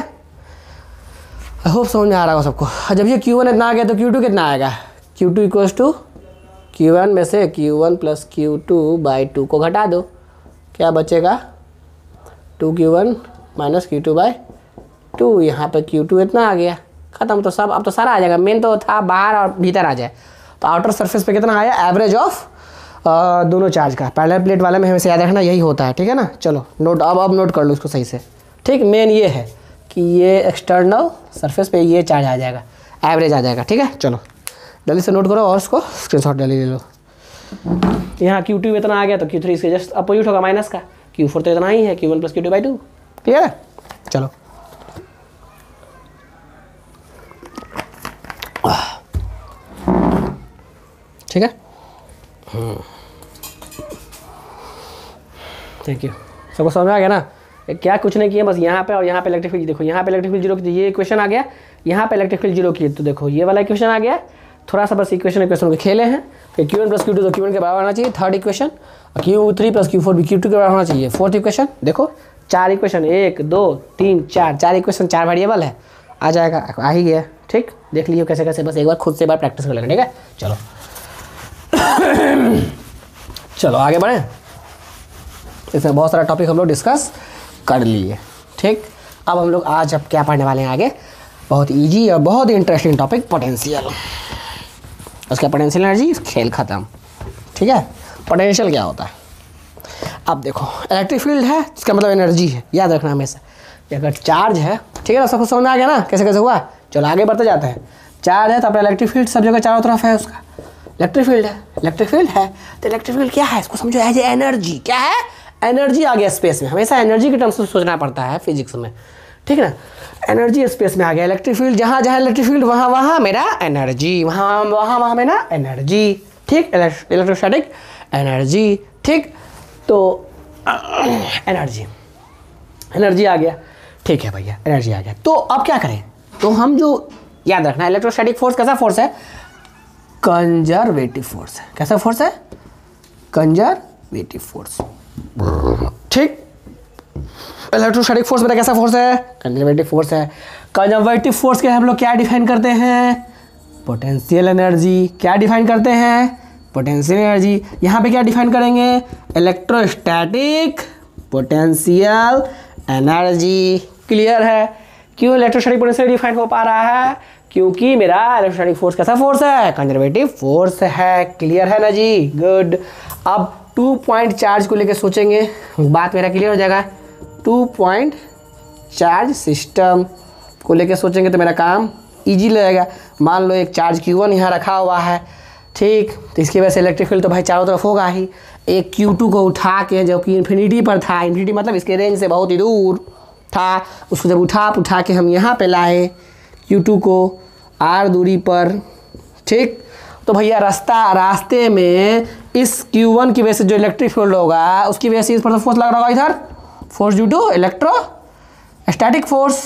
आई होप समझ में आ रहा हो सबको। जब ये क्यू वन इतना आ गया तो क्यू टू कितना आएगा? Q two equals to Q one में से Q one plus Q two by two को घटा दो, क्या बचेगा? Two Q one minus Q two by two. यहाँ पे क्यू टू इतना आ गया, खत्म। तो सब अब तो सारा आ जाएगा, मेन तो था बाहर और भीतर आ जाए। तो आउटर सरफेस पे कितना आया? एवरेज ऑफ दोनों चार्ज का। पैरेलल प्लेट वाले में हमेशा याद रखना यही होता है, ठीक है ना। चलो नोट, अब अब नोट कर लो इसको सही से, ठीक। मेन ये है कि ये एक्सटर्नल सरफेस पे ये चार्ज आ जाएगा, एवरेज आ जाएगा, ठीक है। चलो जल्दी से नोट करो और उसको स्क्रीनशॉट जल्दी ले लो। यहाँ क्यू टू इतना आ गया तो क्यू थ्री इसके जस्ट अपोजिट होगा, माइनस का। क्यू फोर तो इतना ही है, Q one plus Q two by two, clear है। चलो ठीक है, थैंक यू। सबको समझ में आ गया ना? क्या कुछ नहीं किया, बस यहाँ पे और यहाँ पे इलेक्ट्रिक फील्ड। देखो यहाँ पे इलेक्ट्रिक फील्ड जीरो की, ये इक्वेशन आ गया, यहाँ पे इलेक्ट्रिक फील्ड जीरो की, तो देखो ये वाला इक्वेशन आ गया। थोड़ा सा बस इक्वेशन इक्वेशन के खेले हैं। फिर Q one plus Q two तो क्यू वन के बराबर होना चाहिए, third equation. Q three plus Q four भी क्यू टू के बराबर होना चाहिए, फोर्थ इक्वेशन। देखो चार इक्वेशन, एक दो तीन चार, चार इक्वेशन, चार वेरिएबल है, आ जाएगा, आ ही गया, ठीक। देख लीजिए कैसे कैसे, बस एक बार खुद से एक बार प्रैक्टिस कर लेंगे, ठीक है। चलो चलो आगे बढ़ें। इसमें बहुत सारा टॉपिक हम लोग डिस्कस कर लिए, ठीक। अब हम लोग आज अब क्या पढ़ने वाले हैं आगे? बहुत इजी और बहुत इंटरेस्टिंग टॉपिक, पोटेंशियल। उसका पोटेंशियल एनर्जी, खेल ख़त्म, ठीक है। पोटेंशियल क्या होता है? अब देखो इलेक्ट्रिक फील्ड है, इसका मतलब एनर्जी है, याद रखना हमेशा। अगर चार्ज है, ठीक है ना, सबको समझ में आ गया ना कैसे कैसे हुआ? चलो आगे बढ़ते जाते हैं। चार्ज है तो अपना इलेक्ट्रिक फील्ड सब जगह चारों तरफ है, उसका इलेक्ट्रिक फील्ड है, इलेक्ट्रिक फील्ड है तो इलेक्ट्रिक फील्ड क्या है, इसको समझो एज एनर्जी। क्या है? एनर्जी आ गया स्पेस में, हमेशा एनर्जी के टर्म्स में सोचना पड़ता है फिजिक्स में, ठीक है ना। एनर्जी स्पेस में आ गया, इलेक्ट्रिक फील्ड जहाँ जहाँ इलेक्ट्रिक फील्ड वहाँ वहाँ मेरा एनर्जी, वहाँ वहाँ वहाँ मेरा एनर्जी, ठीक, इलेक्ट्रोस्टैटिक एनर्जी, ठीक। तो एनर्जी एनर्जी आ गया, ठीक है भैया, एनर्जी आ गया। तो अब क्या करें? तो हम जो याद रखना, इलेक्ट्रोस्टैटिक फोर्स कैसा फोर्स है? कंजर्वेटिव फोर्स है। कैसा फोर्स है? कंजर्वेटिव फोर्स, ठीक। इलेक्ट्रोस्टैटिक फोर्स मेरा कैसा फोर्स है? कंजर्वेटिव फोर्स है। कंजर्वेटिव फोर्स के हम लोग क्या डिफाइन करते हैं? Potential energy. क्या डिफाइन करते हैं? Potential energy. यहाँ पे क्या डिफाइन करेंगे? Electrostatic potential energy. क्लियर है? क्यों इलेक्ट्रोस्टैटिक पोटेंशियल डिफाइन हो पा रहा है? क्योंकि मेरा इलेक्ट्रोस्टैटिक फोर्स कैसा फोर्स है? कंजर्वेटिव फोर्स है। क्लियर है ना जी? गुड। अब टू पॉइंट चार्ज को लेकर सोचेंगे, बात मेरा क्लियर हो जाएगा। टू पॉइंट चार्ज सिस्टम को लेकर सोचेंगे तो मेरा काम इजी लगेगा। मान लो एक चार्ज क्यू वन यहाँ रखा हुआ है, ठीक, तो इसकी वजह से इलेक्ट्रिक फील्ड तो भाई चारों तरफ होगा ही। एक क्यू टू को उठा के, जो कि इन्फिनिटी पर था, इन्फिनिटी मतलब इसके रेंज से बहुत ही दूर था, उसको जब उठा उठा के हम यहाँ पे लाए क्यू टू को आर दूरी पर, ठीक। तो भैया रास्ता रास्ते में इस क्यू वन की वजह से जो इलेक्ट्रिक फील्ड होगा उसकी वजह से इस पर तो फोर्स लग रहा होगा, इधर force due to electrostatic force,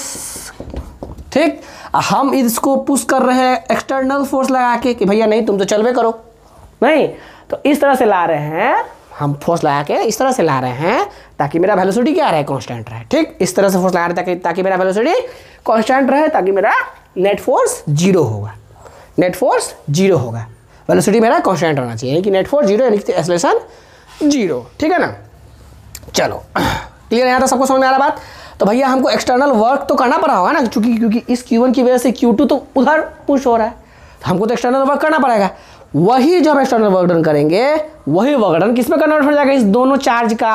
ठीक। हम इसको पुश कर रहे हैं एक्सटर्नल फोर्स लगा के कि भैया नहीं तुम तो चलवे करो, नहीं, तो इस तरह से ला रहे हैं हम, फोर्स लगा के इस तरह से ला रहे हैं ताकि मेरा वेलोसिटी क्या रहे? कांस्टेंट रहे, ठीक। इस तरह से फोर्स लगा रहे ताकि ताकि मेरा वेलोसिटी कांस्टेंट रहे, ताकि मेरा नेट फोर्स जीरो होगा, नेट फोर्स जीरो होगा, वेलोसिटी मेरा कांस्टेंट रहना चाहिए, यानी कि नेट फोर्स जीरो, यानी कि एक्सेलरेशन जीरो, ठीक है ना। चलो क्लियर है? यहाँ तक सबको समझ में आ रहा बात? तो भैया हमको एक्सटर्नल वर्क तो करना पड़ा होगा ना, क्योंकि क्योंकि इस क्यू वन की वजह से क्यू टू तो उधर पुश हो रहा है, तो हमको तो एक्सटर्नल वर्क करना पड़ेगा। वही जो हम एक्सटर्नल वर्क डन करेंगे, वही वर्क डन किस में कन्वर्ट हो जाएगा? इस दोनों चार्ज का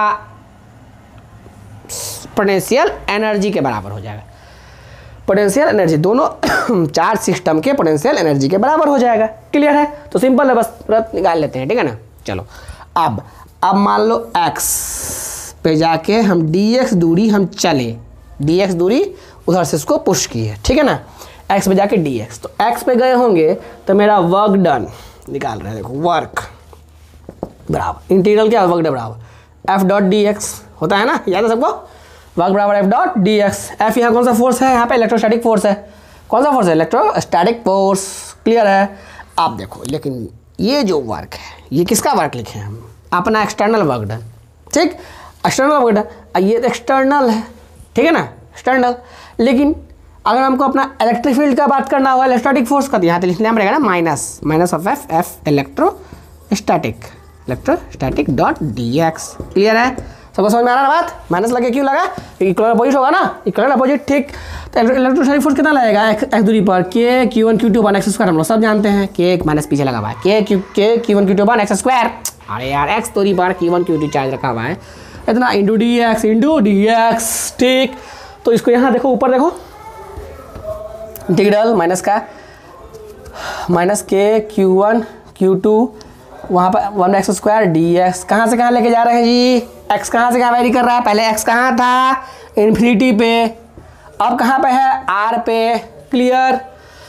पोटेंशियल एनर्जी के बराबर हो जाएगा। पोटेंशियल एनर्जी दोनों चार्ज सिस्टम के पोटेंशियल एनर्जी के बराबर हो जाएगा। क्लियर है? तो सिंपल है, बस तुरंत निकाल लेते हैं, ठीक है ना। चलो अब अब मान लो x पे जाके हम dx दूरी हम चले, dx दूरी उधर से इसको पुश किए, ठीक है ना। x पे जाके dx, तो x पे गए होंगे तो मेरा वर्क डन निकाल रहे हैं, देखो वर्क बराबर इंटीग्रल क्या वर्क डन बराबर एफ डॉट डी एक्स होता है ना, याद है सबको? वर्क बराबर F dot D X. F यहाँ कौन सा फोर्स है? यहाँ पे इलेक्ट्रोस्टैटिक फोर्स है। कौन सा फोर्स है? Electrostatic force. क्लियर है? आप देखो, लेकिन ये जो वर्क है ये किसका वर्क लिखे हैं हम? अपना एक्सटर्नल वर्क डन, ठीक, एक्सटर्नल वर्क डन, ये एक्सटर्नल है, ठीक है ना, एक्सटर्नल। लेकिन अगर हमको अपना इलेक्ट्रिक फील्ड का बात करना होगा, इलेक्ट्रोस्टैटिक फोर्स का, तो यहाँ पे लिखना पड़ेगा ना minus minus of F F electrostatic electrostatic dot D X. Clear है? सबको समझ में आ रहा है बात? माइनस लगे क्यों लगा? इक्वल अपोजिट होगा ना, इक्वल अपोजिट, ठीक। तो इलेक्ट्रोस्टैटिक फोर्स कितना लगेगा? एक्स दूरी पर K Q one Q two one X square, हम लोग सब जानते हैं, के एक माइनस पीछे लगा हुआ है, K Q K Q one Q two one X square. अरे यार एक्स दूरी पर Q one Q two charge रखा हुआ है, इतना into D X into D X, ठीक। तो इसको यहाँ देखो, ऊपर देखो, इंटीग्रल माइनस का minus K Q one Q two वहाँ पर one X square D X, कहाँ से कहाँ लेके जा रहे हैं जी? एक्स कहाँ से कहाँ वेरी कर रहा है? पहले एक्स कहाँ था? इन्फिनिटी पे, अब कहाँ पे है? आर पे। Clear?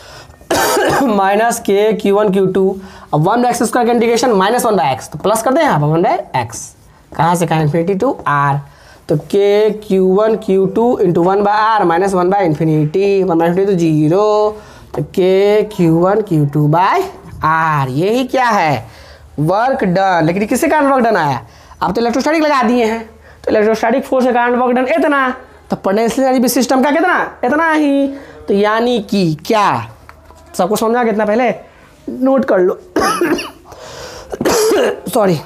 Minus K Q one Q two, अब वन एक्स स्क्वायर का integration minus one by X, तो प्लस कर दें यहाँ पर वन बाई एक्स, कहाँ से कहाँ? इन्फिनिटी टू आर, तो K Q one Q two into one by R minus one by infinity, one by infinity तो जीरो, तो K Q one Q two by R, यही क्या है? Work done. लेकिन किससे कारण वर्क डन आया? आप तो इलेक्ट्रोस्टैटिक लगा दिए हैं, तो इलेक्ट्रोस्टैटिक फोर्स के कारण वर्क डन इतना, तो पोटेंशियल एनर्जी सिस्टम का कितना? इतना ही। तो यानी कि क्या सबको समझा? कितना पहले नोट कर लो। सॉरी,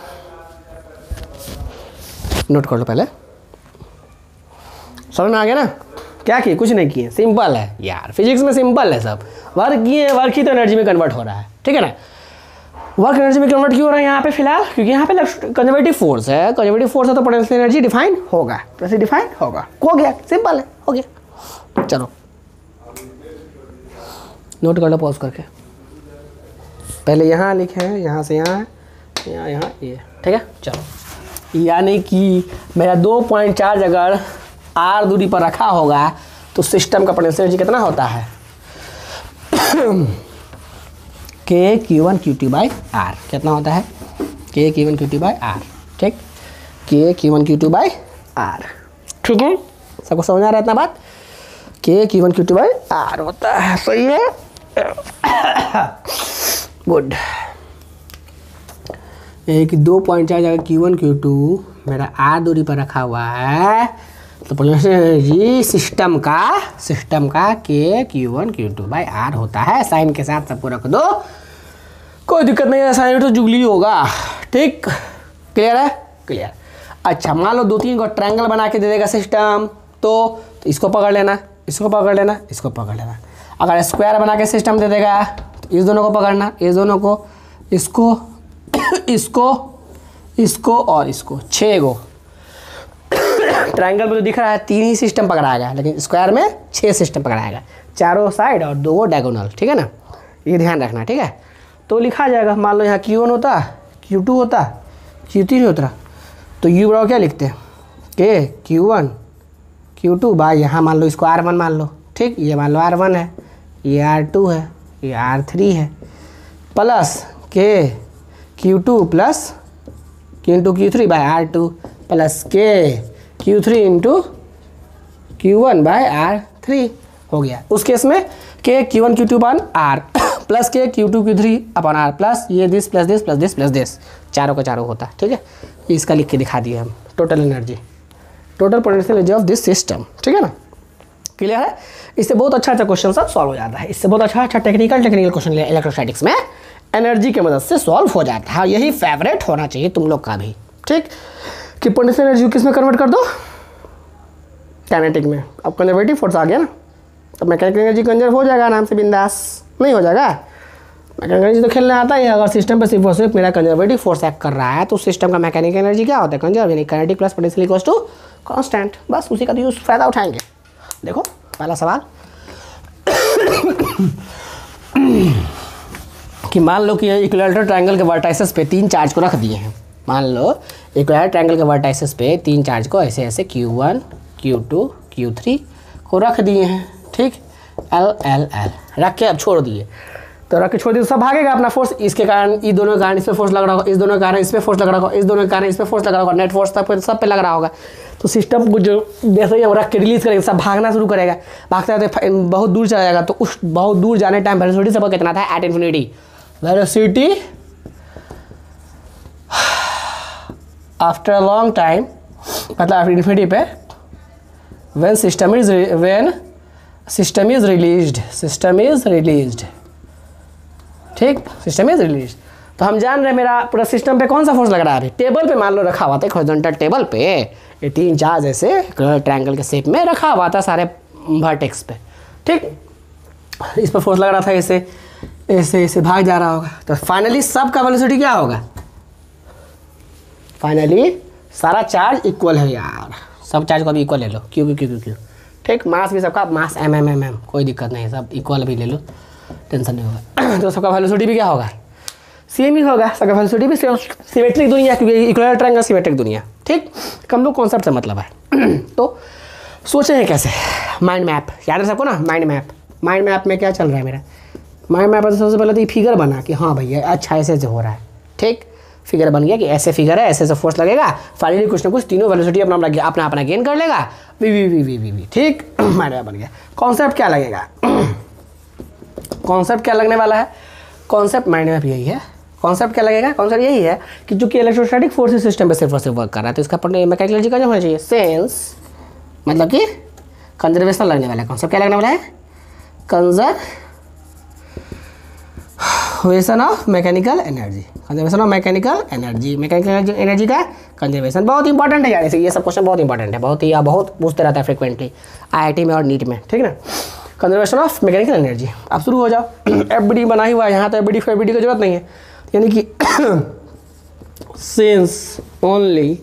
नोट कर लो पहले। समझ में आ गया ना? क्या किए? कुछ नहीं किए, सिंपल है यार, फिजिक्स में सिंपल है सब। वर्क किए, वर्क ही तो एनर्जी में कन्वर्ट हो रहा है, ठीक है ना। वर्क एनर्जी में कन्वर्ट क्यों हो रहा है यहाँ पे फिलहाल? क्योंकि यहाँ पे कंजर्वेटिव फोर्स है, कंजर्वेटिव फोर्स है तो पोटेंशियल एनर्जी डिफाइन होगा, डिफाइन होगा, हो गया, सिंपल है, हो गया। चलो नोट कर लो पॉज करके, पहले यहाँ लिखे हैं, यहाँ से यहाँ है, यहाँ यहाँ ये, ठीक है। चलो, यानी कि मेरा दो पॉइंट चार्ज अगर आर दूरी पर रखा होगा तो सिस्टम का पोटेंशियल एनर्जी कितना होता है, K Q one Q two by R. कितना होता है, K Q one Q two by R, ठीक, K Q one Q two by R, ठीक है। सबको समझ आ रहा है इतना बात, K Q one Q two by R होता है, सही है, गुड। एक दो पॉइंट चार जगह क्यू वन क्यू टू मेरा आर दूरी पर रखा हुआ है तो पोटेंशियल एनर्जी सिस्टम का सिस्टम का K Q one Q two by R होता है। साइन के साथ सबको रख दो, कोई दिक्कत नहीं है, साइन तो जुगली होगा, ठीक, क्लियर है, क्लियर। अच्छा, मान लो दो तीन को ट्रायंगल बना के दे देगा सिस्टम, तो, तो इसको पकड़ लेना, इसको पकड़ लेना, इसको पकड़ लेना। अगर स्क्वायर बना के सिस्टम दे देगा तो इस दोनों को पकड़ना, इस दोनों को, इसको, इसको, इसको और इसको, छः गो। ट्रायंगल में तो दिख रहा है तीन ही सिस्टम पकड़ाएगा, लेकिन स्क्वायर में छः सिस्टम पकड़ाएगा, चारों साइड और दो डायगोनल, ठीक है ना, ये ध्यान रखना, ठीक है। तो लिखा जाएगा, मान लो यहाँ क्यू वन होता, क्यू टू होता, क्यू थ्री होता, तो यू बराबर क्या लिखते हैं, K Q one Q two by, यहाँ मान लो इसको आर वन मान लो, ठीक, ये मान लो आर वन है, ये आर टू है, ये आर थ्री है, plus K Q two plus Q into Q three by R two plus K Q three into Q one by R three हो गया। उस केस में K Q one Q two अपन R plus K Q two Q three अपन R plus ये this plus this plus this plus this, चारों का चारों होता है, ठीक है। इसका लिख के दिखा दिए हम, total energy, total potential energy of this system, ठीक है ना, क्लियर है। इससे बहुत अच्छा अच्छा क्वेश्चन सब सॉल्व हो जाता है, इससे बहुत अच्छा अच्छा टेक्निकल टेक्निकल क्वेश्चन इलेक्ट्रोस्टैटिक्स में एनर्जी की मदद से सॉल्व हो जाता है। यही फेवरेट होना चाहिए तुम लोग का भी, ठीक, कि पोटेंशियल एनर्जी किस में कन्वर्ट कर दो, काइनेटिक में। अब कंजर्वेटिव फोर्स आ गया ना, तो मैकेनिकल एनर्जी कंजर्व हो जाएगा आराम से, बिंदास नहीं हो जाएगा। मैकेनिकल एनर्जी तो खेलने आता ही है, अगर सिस्टम पर सिर्फ और सिर्फ मेरा कंजर्वेटिव फोर्स एक्ट कर रहा है तो सिस्टम का मैकेनिकल एनर्जी क्या होता है, कंजर्व, यानी kinetic plus potential equals to constant. बस उसी का तो यूज फायदा उठाएंगे। देखो पहला सवाल कि मान लो कि इक्विलैटरल ट्रायंगल के वर्टाइसेस पे तीन चार्ज को रख दिए हैं। मान लो इक्विलैटरल ट्रायंगल के वर्टाइसेस पे तीन चार्ज को ऐसे ऐसे Q one Q two Q three को रख दिए हैं, ठीक, एल एल एल रख के अब छोड़ दिए, तो रख के छोड़ दिए, सब भागेगा अपना फोर्स। इसके कारण इन दोनों के कारण इस पे फोर्स लग रहा होगा, इस दोनों के कारण इस पे फोर्स लग रहा होगा, इस दोनों के कारण इस पे फोर्स लग रहा होगा, नेट फोर्स सब पे सब पे लग रहा होगा। तो सिस्टम को जो जैसे ही हम रख के रिलीज करेंगे सब भागना शुरू करेगा, भागते रहते बहुत दूर चला जाएगा। तो उस बहुत दूर जाने टाइम वेलोसिटी सबका कितना था, at infinity velocity after a long time, मतलब इन्फिनिटी पे when system is when system is released system is released ठीक, सिस्टम इज रिलीज। तो हम जान रहे हैं मेरा पूरा सिस्टम पे कौन सा फोर्स लग रहा है। अभी टेबल पे मान लो रखा हुआ था, हॉरिजॉन्टल टेबल पे ये तीन चार्ज ऐसे ट्रायंगल के शेप में रखा हुआ था सारे वर्टेक्स पे, ठीक, इस पर फोर्स लग रहा था, ऐसे ऐसे ऐसे भाग जा रहा होगा। तो फाइनली सब का वेलोसिटी क्या होगा, फाइनली सारा चार्ज इक्वल है यार, सब चार्ज को अभी इक्वल ले लो, क्यू क्यू क्यू क्यू, ठीक, मास भी सबका mass M M M M, कोई दिक्कत नहीं, सब इक्वल भी ले लो, टेंशन नहीं होगा। तो सबका वेलोसिटी भी क्या होगा, सेम ही होगा, सबका वेलोसिटी भी सेम, सिमेट्रिक दुनिया, क्योंकि इक्विलैटरल ट्रायंगल सिमेट्रिक दुनिया, ठीक। कम लोग कॉन्सेप्ट से मतलब है। तो सोचे हैं कैसे, माइंड मैप याद है सबको ना, माइंड मैप। माइंड मैप में क्या चल रहा है मेरा, माइंड मैप सबसे पहले तो ये फिगर बना कि हाँ भैया अच्छा ऐसे ऐसे हो रहा है, ठीक, फिगर बन गया कि ऐसे फिगर है, ऐसे ऐसे फोर्स लगेगा, फाइनली कुछ ना कुछ तीनों वेलोसिटी अपना अपना अपना अपना गेन कर लेगा, V V V V V V ठीक, माइंड मैप बन गया। कॉन्सेप्ट क्या लगेगा, कॉन्सेप्ट क्या लगने वाला है, कॉन्सेप्ट माइंड मैप यही है। कॉन्सेप्ट क्या लगेगा, कॉन्सेप्ट यही है कि चूंकि इलेक्ट्रोस्टैटिक फोर्स सिस्टम पे सिर्फ और सिर्फ वर्क कर रहा है तो इसका मैकेनिकल एनर्जी क्या होना चाहिए, सेंस, मतलब कि कंजर्वेशन लगने वाला है। कॉन्सेप्ट क्या लगने वाला है, conservation of mechanical energy, conservation of mechanical energy, mechanical energy का कंजर्वेशन बहुत इंपॉर्टेंट है यार, ये सब क्वेश्चन बहुत इंपॉर्टेंट है, बहुत ही बहुत पूछते रहता है फ्रिक्वेंटली आईआईटी में और नीट में, ठीक ना। कंजर्वेशन ऑफ मैकेनिकल एनर्जी, अब शुरू हो जाओ। एफबीडी बना ही हुआ है यहाँ, तो एफबीडी फेबीडी की जरूरत नहीं है, यानी कि since only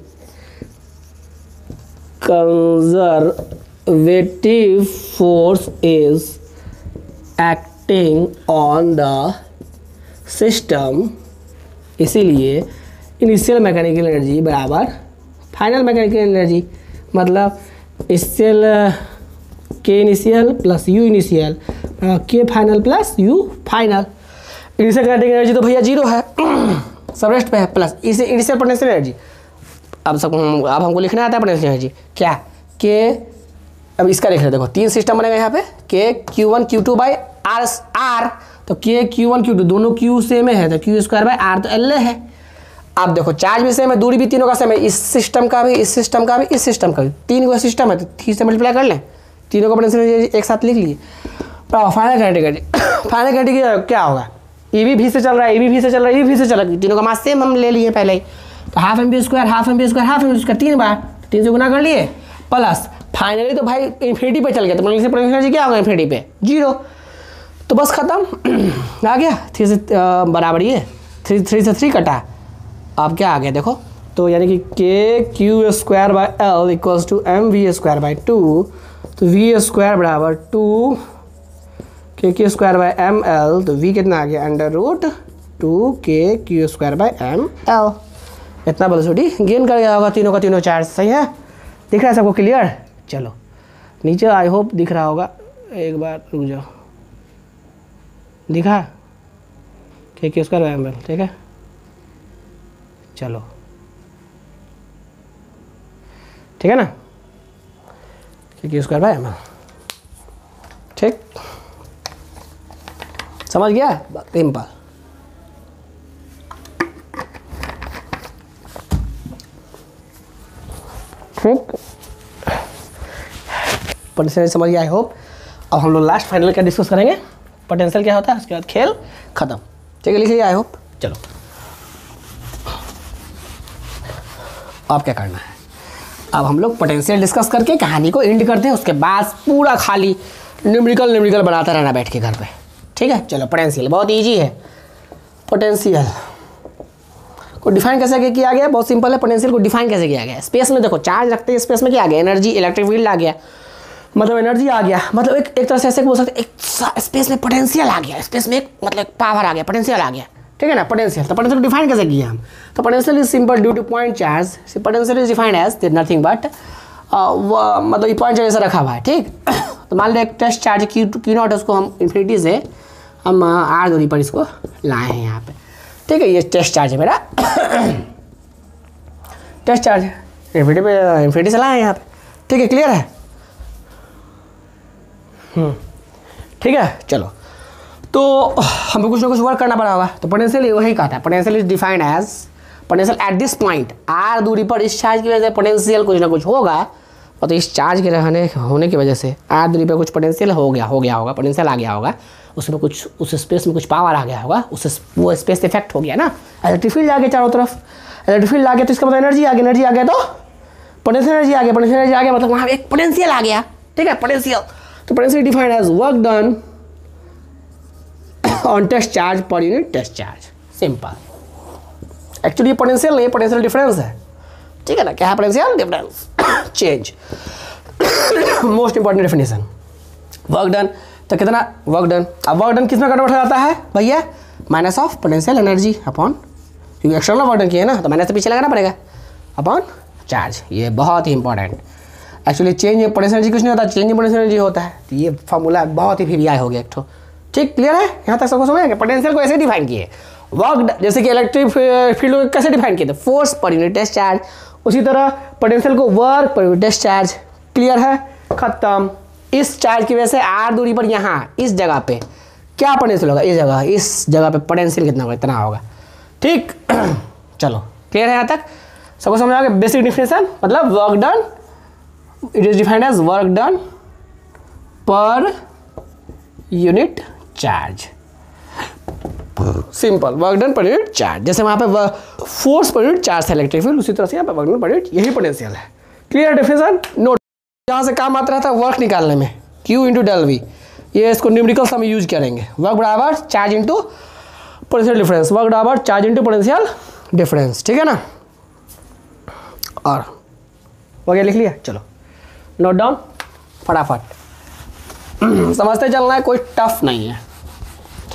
conservative force is acting acting on the system, इसीलिए इनिशियल मैकेनिकल एनर्जी बराबर फाइनल मैकेनिकल एनर्जी, मतलब initial K initial plus U initial K final plus U final. Initial mechanical energy तो भैया जीरो है, सब rest पे है, plus इसे इनिशियल पोटेंशियल एनर्जी। अब सब अब हमको लिखना आता है पोटेंशियल एनर्जी क्या, के अब इसका लिख रहे देखो, तीन सिस्टम बनेगा यहाँ पे, K Q one Q two by R R, तो K Q one Q two दोनों क्यू सेम है, तो क्यू स्क्वायर बाई आर तो एल है। अब देखो चार्ज भी सेम है, दूरी भी तीनों का सेम है, इस सिस्टम का भी, इस सिस्टम का भी, इस सिस्टम का भी, तीन को सिस्टम है तो थ्री से मल्टीप्लाई कर लें, तीनों का पोटेंशियल एक साथ लिख लिए। फाइनल कैटेगरी फाइनल कैटेगरी क्या होगा, ई वी भी से चल रहा है, ई वी भी से चल रहा है, ई वी भी से चल रहा है, तीनों का मास सेम हम ले लिए पहले ही, तो half M V square half M V square half M V square तीन बार, तीन से गुना कर लिए, प्लस फाइनली तो भाई इन्फिनिटी पे चल गया, तो पोटेंशियल एनर्जी क्या होगा इन्फिनिटी पे, जीरो, तो बस खत्म आ गया। थ्री से बराबर ये थ्री थ्री से थ्री कटा, अब क्या आ गया देखो, तो यानी कि K Q square by L equals to M V square by two, तो वी स्क्वायर बराबर two K Q square by M L, तो वी कितना आ गया under root two K Q square by M L, इतना velocity gain कर गया होगा तीनों का तीनों चार्ज। सही है, दिख रहा है सबको क्लियर? चलो नीचे आई होप दिख रहा होगा, एक बार रुक जाओ, दिखा K Q square by M L, ठीक है चलो ठीक है ना, K Q square by M L, ठीक समझ गया, सिंपल। ठीक पोटेंशियल समझ गया आई होप। अब हम लोग लास्ट फाइनल क्या डिस्कस करेंगे, पोटेंशियल क्या होता है, उसके बाद खेल खत्म, ठीक है लिख लिया आई होप। चलो अब क्या करना है, अब हम लोग पोटेंशियल डिस्कस करके कहानी को एंड करते हैं, उसके बाद पूरा खाली न्यूमेरिकल न्यूमेरिकल बनाता रहना बैठ के घर पे, ठीक है। चलो पोटेंशियल बहुत इजी है, पोटेंशियल को डिफाइन कैसे किया गया, बहुत सिंपल है। पोटेंशियल को डिफाइन कैसे किया गया, स्पेस में देखो चार्ज रखते हैं, स्पेस में क्या आ गया एनर्जी, इलेक्ट्रिक फील्ड आ गया, मतलब एनर्जी आ गया, मतलब एक एक तरह से ऐसे बोल सकते हैं, एक स्पेस में पोटेंशियल आ गया, स्पेस में एक मतलब पावर आ गया, पोटेंशियल आ गया, ठीक है ना। पोटेंशियल तो पोटेंशियल को डिफाइन कैसे किया हम, तो potential is simple due to point charge, potential is defined as nothing but मतलब ये पॉइंट चार्ज ऐसा रखा हुआ है, ठीक। तो मान लो एक test charge Q Q not, उसको हम इन्फिनिटी से हम आर दूरी पर इसको लाए हैं यहाँ पे, ठीक है। ये टेस्ट चार्ज है मेरा टेस्ट चार्ज है, इन्फिनिटी पे इन्फिनिटी से लाए हैं यहाँ पे, ठीक है क्लियर है, ठीक है। चलो तो हमें कुछ ना कुछ वर्क करना पड़ा होगा, तो पोटेंशियल वही कहता है, potential is defined as potential at this point, R दूरी पर इस चार्ज की वजह से पोटेंशियल कुछ ना कुछ होगा, और तो इस चार्ज के रहने होने की वजह से आर दूरी पर कुछ पोटेंशियल हो गया हो गया होगा, पोटेंशियल आ गया होगा, उसमें कुछ उस स्पेस में कुछ पावर आ गया होगा, उस वो स्पेस इफेक्ट हो गया ना, इलेक्ट्रिक फील्ड आ गया चारों तरफ, इलेक्ट्रिक फील्ड आ गया तो इसका मतलब एनर्जी आ गया, एनर्जी आ गया तो पोटेंशियल एनर्जी आ गया, पोटेंशियल एनर्जी आ गया मतलब वहाँ एक पोटेंशियल आ गया, ठीक है पोटेंशियल। तो potential defined as work done on test charge per unit test charge, simple. Actually potential नहीं, पोटेंशियल डिफरेंस है, ठीक है ना, क्या है potential difference change, most important definition. Work done तो कितना वर्क डन, अब वर्क डन किस में कन्वर्ट हो जाता है भैया, minus of potential energy upon, क्योंकि एक्सटर्नल वर्क डन किया है ना, तो माइनस से पीछे लगाना पड़ेगा, अपॉन चार्ज, ये बहुत ही important. Actually change potential energy कुछ नहीं होता, चेंज पोटेंशियल एनर्जी होता है, तो ये फॉर्मूला बहुत ही वी आई हो गया एक ठो, ठीक क्लियर है, यहाँ तक सबको समझ गया। पोटेंशियल को ऐसे डिफाइन किए, वर्क जैसे कि इलेक्ट्रिक फील्ड को कैसे डिफाइन किए थे, force per unit test charge, उसी तरह पोटेंशियल को वर्क पर यूनिट टेस्ट चार्ज, क्लियर है खत्म। इस चार्ज की वजह से आर दूरी पर यहाँ इस जगह पे क्या पोटेंशियल होगा, इस जगह इस जगह पे पोटेंशियल कितना होगा, इतना होगा, ठीक चलो क्लियर है यहाँ तक सबको समझ आ गया। बेसिक डिफिनेशन मतलब work done, it is defined as work done per unit charge, simple work done per unit charge, जैसे वहाँ पे फोर्स पर यूनिट चार्ज है इलेक्ट्रिक फील्ड, उसी तरह से यहाँ पे वर्क डन पर यूनिट यही पोटेंशियल है, क्लियर डेफिनेशन। नोट यहाँ से काम आता रहता है वर्क निकालने में, Q इंटू डेल वी, ये इसको न्यूमेरिकल सम यूज करेंगे, वर्क बराबर charge into potential difference, work बराबर चार्ज इंटू पोटेंशियल डिफरेंस, ठीक है ना। और वगैरह लिख लिया, चलो नोट डाउन फटाफट समझते चलना है, कोई टफ नहीं है,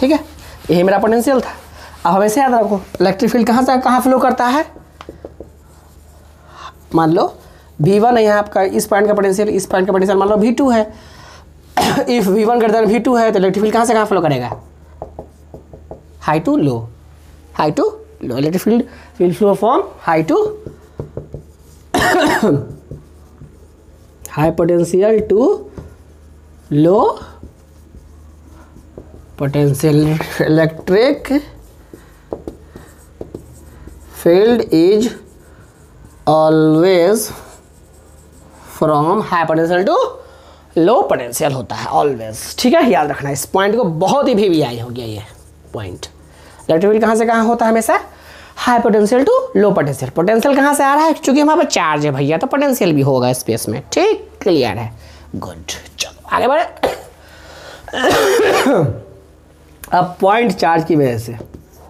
ठीक है, यही मेरा पोटेंशियल था। अब हमें से याद रखो इलेक्ट्रिक फील्ड कहाँ से कहाँ फ्लो करता है। मान लो वी वन है यहाँ आपका, इस पॉइंट का पोटेंशियल, इस पॉइंट का पोटेंशियल मान लो वी टू है। If V one greater than V two है तो इलेक्ट्रिक फील्ड कहाँ से कहाँ फ्लो करेगा, high to low, high to low. Electric field field flow from high to high potential to low potential. Electric field is always from high potential to low potential होता है always, ठीक है, याद रखना इस पॉइंट को, बहुत ही भी आई हो गया ये पॉइंट। इलेक्ट्रिक फील्ड कहाँ से कहाँ होता है हमेशा, high potential to low potential. Potential कहाँ से आ रहा है, क्योंकि हमारे पास चार्ज है भैया, तो पोटेंशियल भी होगा स्पेस में, ठीक, क्लियर है, गुड। चलो आगे बढ़े। अब पॉइंट चार्ज की वजह से,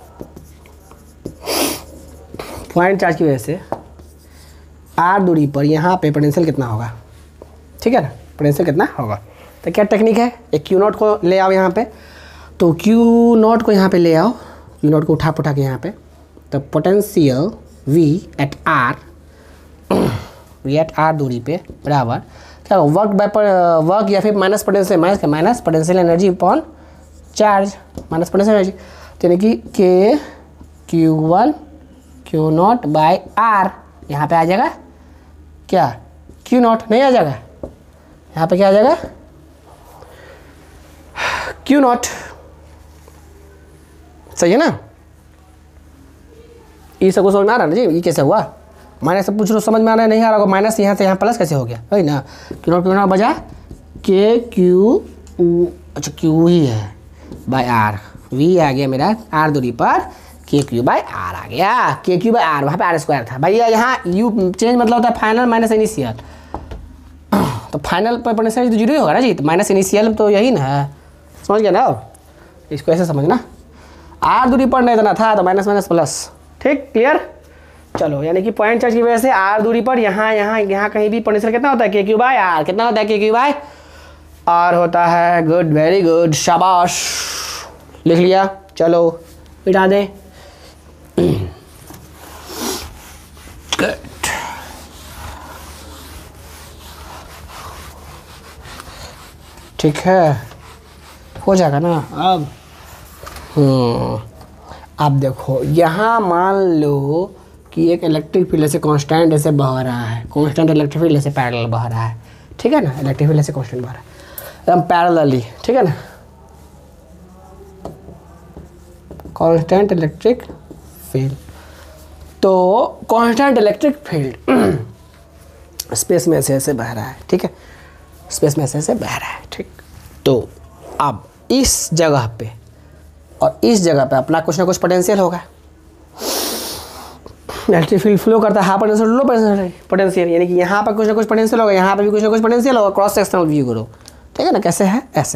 पॉइंट चार्ज की वजह से आर दूरी पर यहाँ पे पोटेंशियल कितना होगा, ठीक है ना, पोटेंशियल कितना होगा। तो क्या टेक्निक है, एक क्यू नॉट को ले आओ यहाँ पे, तो क्यू नॉट को यहाँ पे ले आओ, क्यू नॉट को उठा पुठा के यहाँ पे, तो potential V at R, V at R दूरी पे बराबर क्या होगा, वर्क बाय वर्क या फिर माइनस पोटेंशियल, माइनस क्या, minus potential energy upon charge, minus potential energy, तो यानी कि K Q one Q not by R, यहाँ पे आ जाएगा क्या, क्यू नॉट नहीं आ जाएगा, यहाँ पे क्या आ जाएगा, क्यू नॉट, सही है ना। ये सबको समझ में आ रहा है ना जी, ये कैसे हुआ, माइनस सब पूछ लो, समझ में आ रहा है, नहीं आ रहा होगा, माइनस यहाँ से यहाँ प्लस कैसे हो गया, है ना, क्यू नॉट क्यू नॉट बजा के क्यू, अच्छा क्यू ही है बाय आर, वी आ गया मेरा आर दूरी पर, के क्यू बाय आर आ गया, के क्यू बाय आर, वहाँ पे आर स्क्वायर था भैया, यहाँ यू चेंज मतलब होता है फाइनल माइनस इनिशियल, तो फाइनल पर पोटेंशियल तो जीरो ही होगा ना जी, तो माइनस इनिशियल तो यही ना है, समझ गया ना, इसको ऐसे समझना, आर दूरी पर नहीं देना था तो माइनस माइनस प्लस, ठीक, क्लियर। चलो यानी कि पॉइंट चार्ज की वजह से आर दूरी पर यहाँ यहाँ यहाँ कहीं भी पोटेंशियल कितना होता है, के क्यू बाय आर, कितना होता है, के क्यू बाय आर होता है, गुड, वेरी गुड, शाबाश, लिख लिया। चलो मिटा दें, गुड, ठीक है, हो जाएगा ना अब। हम्म अब देखो यहाँ मान लो कि एक इलेक्ट्रिक फील्ड ऐसे कांस्टेंट ऐसे बह रहा है, कांस्टेंट इलेक्ट्रिक फील्ड ऐसे पैरेलल बह रहा है, ठीक है ना, इलेक्ट्रिक फील्ड ऐसे कांस्टेंट बह रहा है एकदम पैरेलली, ठीक है ना, कांस्टेंट इलेक्ट्रिक फील्ड। तो कांस्टेंट इलेक्ट्रिक फील्ड स्पेस में ऐसे ऐसे बह रहा है, ठीक है, स्पेस में ऐसे ऐसे बह रहा है, ठीक। तो अब इस जगह पे और इस जगह पे अपना कुछ ना कुछ पोटेंशियल होगा, इलेक्ट्रिक फील्ड फ्लो करता है हाई पोटेंशियल लो पोटेंशियल, यानी कि यहाँ पर कुछ ना कुछ पोटेंशियल होगा, यहाँ पे भी कुछ ना कुछ पोटेंशियल होगा, क्रॉस सेक्शनल व्यू करो, ठीक है ना, कैसे है ऐसे।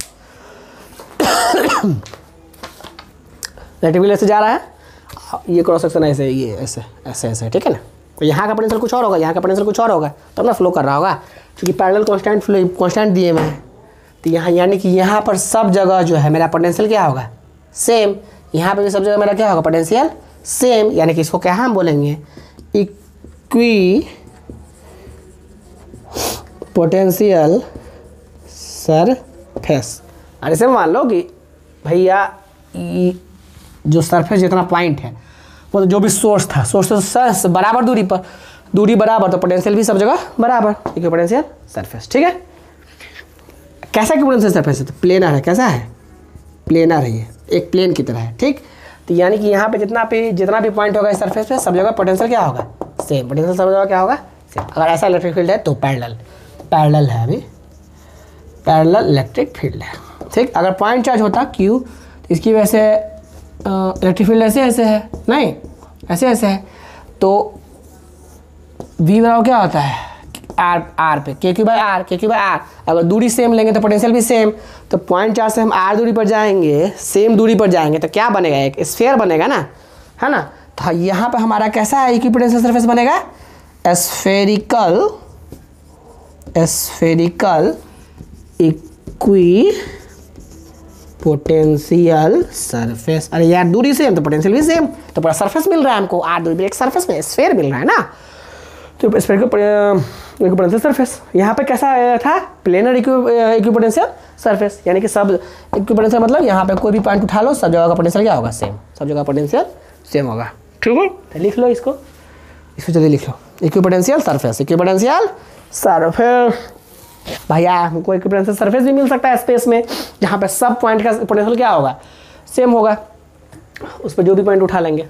इलेक्ट्रिक फील्ड ऐसे जा रहा है, ये क्रॉस सेक्शन ऐसे, ये ऐसे ऐसे ऐसे, ठीक है ना, तो यहाँ का पोटेंशियल कुछ और होगा, यहाँ का पोटेंशियल कुछ और होगा, तब ना फ्लो कर रहा होगा, क्योंकि पैरेलल कांस्टेंट फ्लो कांस्टेंट दिए हुए हैं, तो यहाँ यानी कि यहाँ पर सब जगह जो है मेरा पोटेंशियल क्या होगा, सेम, यहाँ पे भी सब जगह मेरा क्या होगा, पोटेंशियल सेम, यानी कि इसको क्या हम बोलेंगे, इक्वी पोटेंशियल सरफेस। और इसे मान लो कि भैया जो सरफेस जितना पॉइंट है वो तो जो भी सोर्स था, सोर्स तो बराबर दूरी पर, दूरी बराबर तो पोटेंशियल भी सब जगह बराबर, ठीक है, पोटेंशियल सरफेस, ठीक है। कैसा कि पोटेंशियल सरफेस है, तो प्लेनर है, कैसा है, प्लेनर है, ये एक प्लेन की तरह है, ठीक। तो यानी कि यहाँ पे जितना भी जितना भी पॉइंट होगा इस सरफेस पे सब जगह पोटेंशियल क्या होगा, सेम, पोटेंशियल सब जगह क्या होगा, सेम। अगर ऐसा इलेक्ट्रिक फील्ड है तो पैरेलल, पैरेलल है, अभी पैरेलल इलेक्ट्रिक फील्ड है, ठीक। अगर पॉइंट चार्ज होता क्यू, तो इसकी वजह से इलेक्ट्रिक फील्ड ऐसे ऐसे है, नहीं ऐसे ऐसे है, तो वी बराबर क्या होता है, आर आर पे, K Q by R, K Q by R. अगर दूरी सेम लेंगे तो पोटेंशियल भी सेम, तो पॉइंट चार्ज से हम आर दूरी पर जाएंगे, सेम दूरी पर जाएंगे तो क्या बनेगा, एक स्फीयर बनेगा ना, है ना। तो यहाँ पे हमारा कैसा है, इक्विपोटेंशियल सरफेस बनेगा, spherical, spherical equipotential surface. अरे यार दूरी सेम तो पोटेंशियल भी सेम, तो पूरा सरफेस मिल रहा है हमको, आर दूरी पे एक सरफेस में स्फीयर मिल रहा है ना, तो स्फीयर को इक्विपोटेंशियल सरफेस। यहाँ पे कैसा आया था, प्लेनर इक्विपोटेंशियल सरफेस, यानी कि सब इक्विपोटेंशियल मतलब यहाँ पे कोई भी पॉइंट उठा लो, सब जगह का पोटेंशियल क्या होगा, सेम, सब जगह पोटेंशियल सेम होगा। ठीक है, तो लिख लो इसको, इसको जल्दी लिख लो, इक्विपोटेंशियल सरफेस, इक्विपोटेंशियल सरफेस। भैया हमको इक्विपोटेंशियल सरफेस भी मिल सकता है स्पेस में, जहाँ पे सब पॉइंट का पोटेंशियल क्या होगा, सेम होगा, उस पर जो भी पॉइंट उठा लेंगे।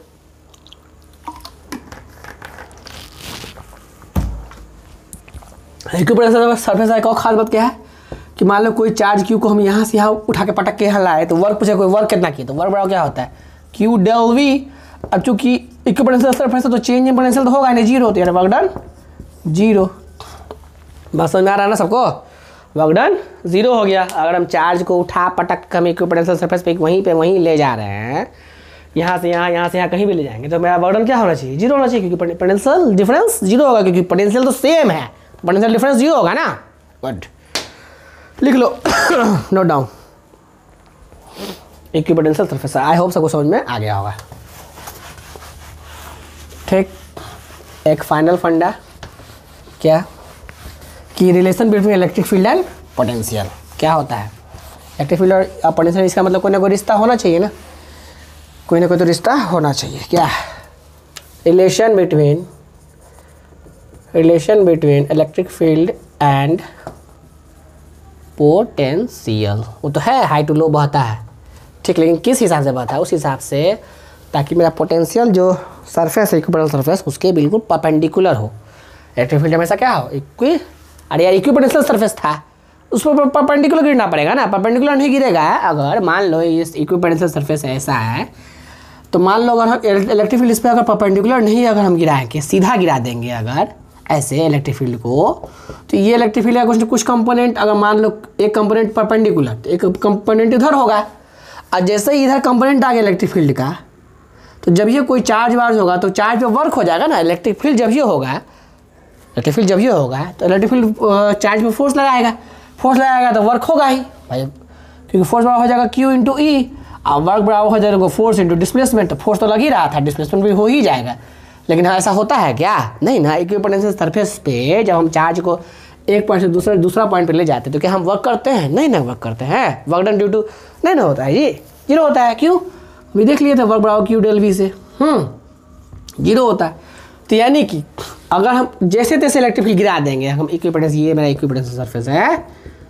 इक्विपोटेंशियल सरफेस एक और खास बात क्या है कि मान लो कोई चार्ज क्यू को हम यहाँ से यहाँ उठा के पटक के यहाँ लाए, तो वर्क पूछे कोई वर्क कितना किया, तो वर्क बराबर क्या होता है, क्यू डेल वी। अब चूंकि इक्विपोटेंशियल सरफेस है तो चेंज इन पोटेंशियल तो होगा नहीं, जीरो, तो यार वर्क डन जीरो। बस समझ में आ रहा है ना सबको, वर्क डन जीरो हो गया। अगर हम चार्ज को उठा पटक हम इक्विपोटेंशियल सरफेस पे वहीं पे वहीं ले जा रहे हैं, यहाँ से यहाँ यहाँ से यहाँ कहीं भी ले जाएंगे, तो मेरा वर्क डन क्या होना चाहिए, जीरो होना चाहिए, क्योंकि पोटेंशियल डिफरेंस जीरो होगा, क्योंकि पोटेंशियल तो सेम है, पोटेंशियल डिफरेंस जीरो होगा ना। गुड, लिख लो note down equipotential surface. I hope सबको समझ में आ गया होगा। ठीक, एक फाइनल फंडा क्या कि relation between electric field and potential क्या होता है, इलेक्ट्रिक फील्ड और पोटेंशियल, इसका मतलब कोई ना कोई रिश्ता होना चाहिए ना, कोई ना कोई तो रिश्ता होना चाहिए। क्या, relation between relation between electric field and potential, वो तो है हाई टू लो बहता है, ठीक, लेकिन किस हिसाब से बहता है, उस हिसाब से ताकि मेरा पोटेंशियल जो सरफेस है इक्विपोटेंशियल सरफेस उसके बिल्कुल परपेंडिकुलर हो। इलेक्ट्रिक फील्ड हमेशा क्या हो, इक्वी, अरे यार इक्विपोटेंशियल सरफेस था, उस पर परपेंडिकुलर गिरना पड़ेगा ना, परपेंडिकुलर नहीं गिरेगा। अगर मान लो इस इक्विपोटेंशियल सरफेस ऐसा है, तो मान लो अगर हम इलेक्ट्रिक फील्ड इस पर अगर परपेंडिकुलर नहीं अगर हम गिराएंगे, सीधा गिरा देंगे अगर ऐसे इलेक्ट्रिक फील्ड को, तो ये इलेक्ट्रिक फील्ड का कुछ कुछ कंपोनेंट, अगर मान लो एक कंपोनेंट परपेंडिकुलर, तो एक कंपोनेंट इधर होगा, और जैसे ही इधर कंपोनेंट आ गया इलेक्ट्रिक फील्ड का, तो जब ये कोई चार्ज वार्ज होगा तो चार्ज पे वर्क हो जाएगा ना। इलेक्ट्रिक फील्ड जब ये होगा, इलेक्ट्रिक फील्ड जब ये होगा तो इलेक्ट्रिक फील्ड चार्ज पे फोर्स लगाएगा, फोर्स लगाएगा तो वर्क होगा ही भाई, क्योंकि फोर्स बराबर हो जाएगा क्यू इंटू ई, और वर्क बराबर हो जाएगा फोर्स इंटू डिस्प्लेसमेंट, तो फोर्स तो लग ही रहा था, डिस्प्लेसमेंट भी हो ही जाएगा। लेकिन हाँ ऐसा होता है क्या, नहीं ना। इक्विपोटेंशियल सरफेस पे जब हम चार्ज को एक पॉइंट से दूसरे दूसरा पॉइंट पे ले जाते हैं तो क्या हम वर्क करते हैं, नहीं ना वर्क करते हैं, वर्क डन ड्यू टू नहीं ना होता है, ये जीरो होता है। क्यों, अभी देख लिए थे वर्क बराबर क्यू डेल वी से, हम्म जीरो होता है। तो यानी कि अगर हम जैसे तैसे इलेक्ट्रिक फील्ड गिरा देंगे हम इक्विपोटेंस, ये मेरा इक्विपोटेंशियल सरफेस है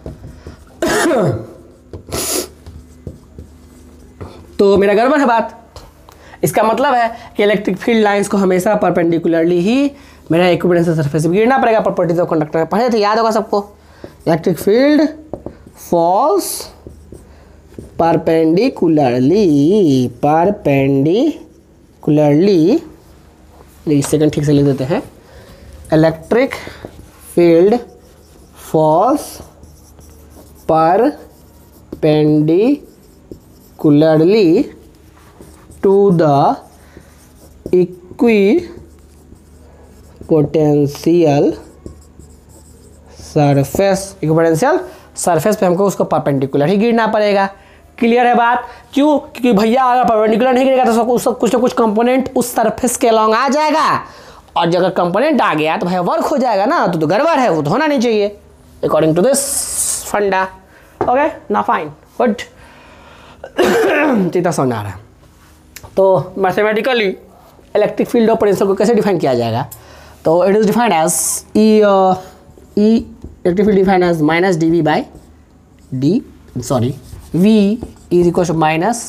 तो मेरा गड़बड़ है बात। इसका मतलब है कि इलेक्ट्रिक फील्ड लाइंस को हमेशा परपेंडिकुलरली ही मेरा इक्विपोटेंशियल सरफेस पे गिरना पड़ेगा। प्रॉपर्टीज ऑफ कंडक्टर पढ़े थे, याद होगा सबको, electric field falls perpendicularly, perpendicularly, इस सेकंड ठीक से लिख देते हैं, electric field falls perpendicularly to the equipotential surface. Equipotential surface पे हमको उसको परपेंडिकुलर ही गिरना पड़ेगा। क्लियर है बात, क्यों, क्योंकि भैया अगर परपेंडिकुलर नहीं गिरेगा तो उसका कुछ ना कुछ कंपोनेंट उस सरफेस के अलॉन्ग आ जाएगा, और जब कंपोनेंट आ गया तो भैया वर्क हो जाएगा ना, तो, तो गड़बड़ है, वो तो होना नहीं चाहिए अकॉर्डिंग टू दिस फंडा। ओके ना, फाइन, गुड, चिंता समझ आ रहा है। तो mathematically electric field of potential को कैसे डिफाइन किया जाएगा, तो it is defined as E E electric field defined as minus D V by D, sorry V is equal to minus,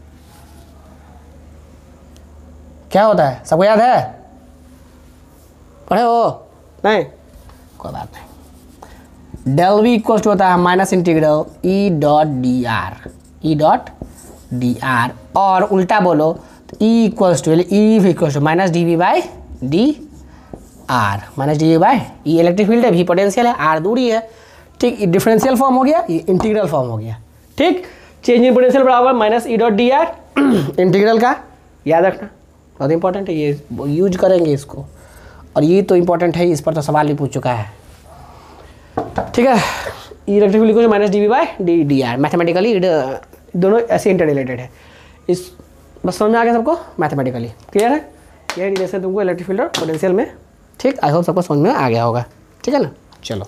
क्या होता है सबको याद है, पढ़े हो नहीं, कोई बात नहीं। डेल वी इक्वल टू होता है minus integral E dot D R, E dot D R, और उल्टा बोलो तो E equals to E equals to minus D V by D R, minus D V by, E electric field है, V potential है, R दूरी है, ठीक, differential form हो गया, ये इंटीग्रल फॉर्म हो गया, ठीक। चेंज इन पोटेंशियल बराबर minus E dot D R, integral का याद रखना बहुत इंपॉर्टेंट है, ये यूज करेंगे इसको, और ये तो इंपॉर्टेंट है, इस पर तो सवाल भी पूछ चुका है, ठीक है। ई इलेक्ट्रिक फील्ड को minus D V by D D R, mathematically दोनों ऐसे इंटर रिलेटेड है। इस बस समझ में आ गया सबको मैथमेटिकली क्लियर है। ये रिलेशन तुमको इलेक्ट्रिक फील्ड और पोटेंशियल में, ठीक। आई होप सबको समझ में आ गया होगा, ठीक है ना। चलो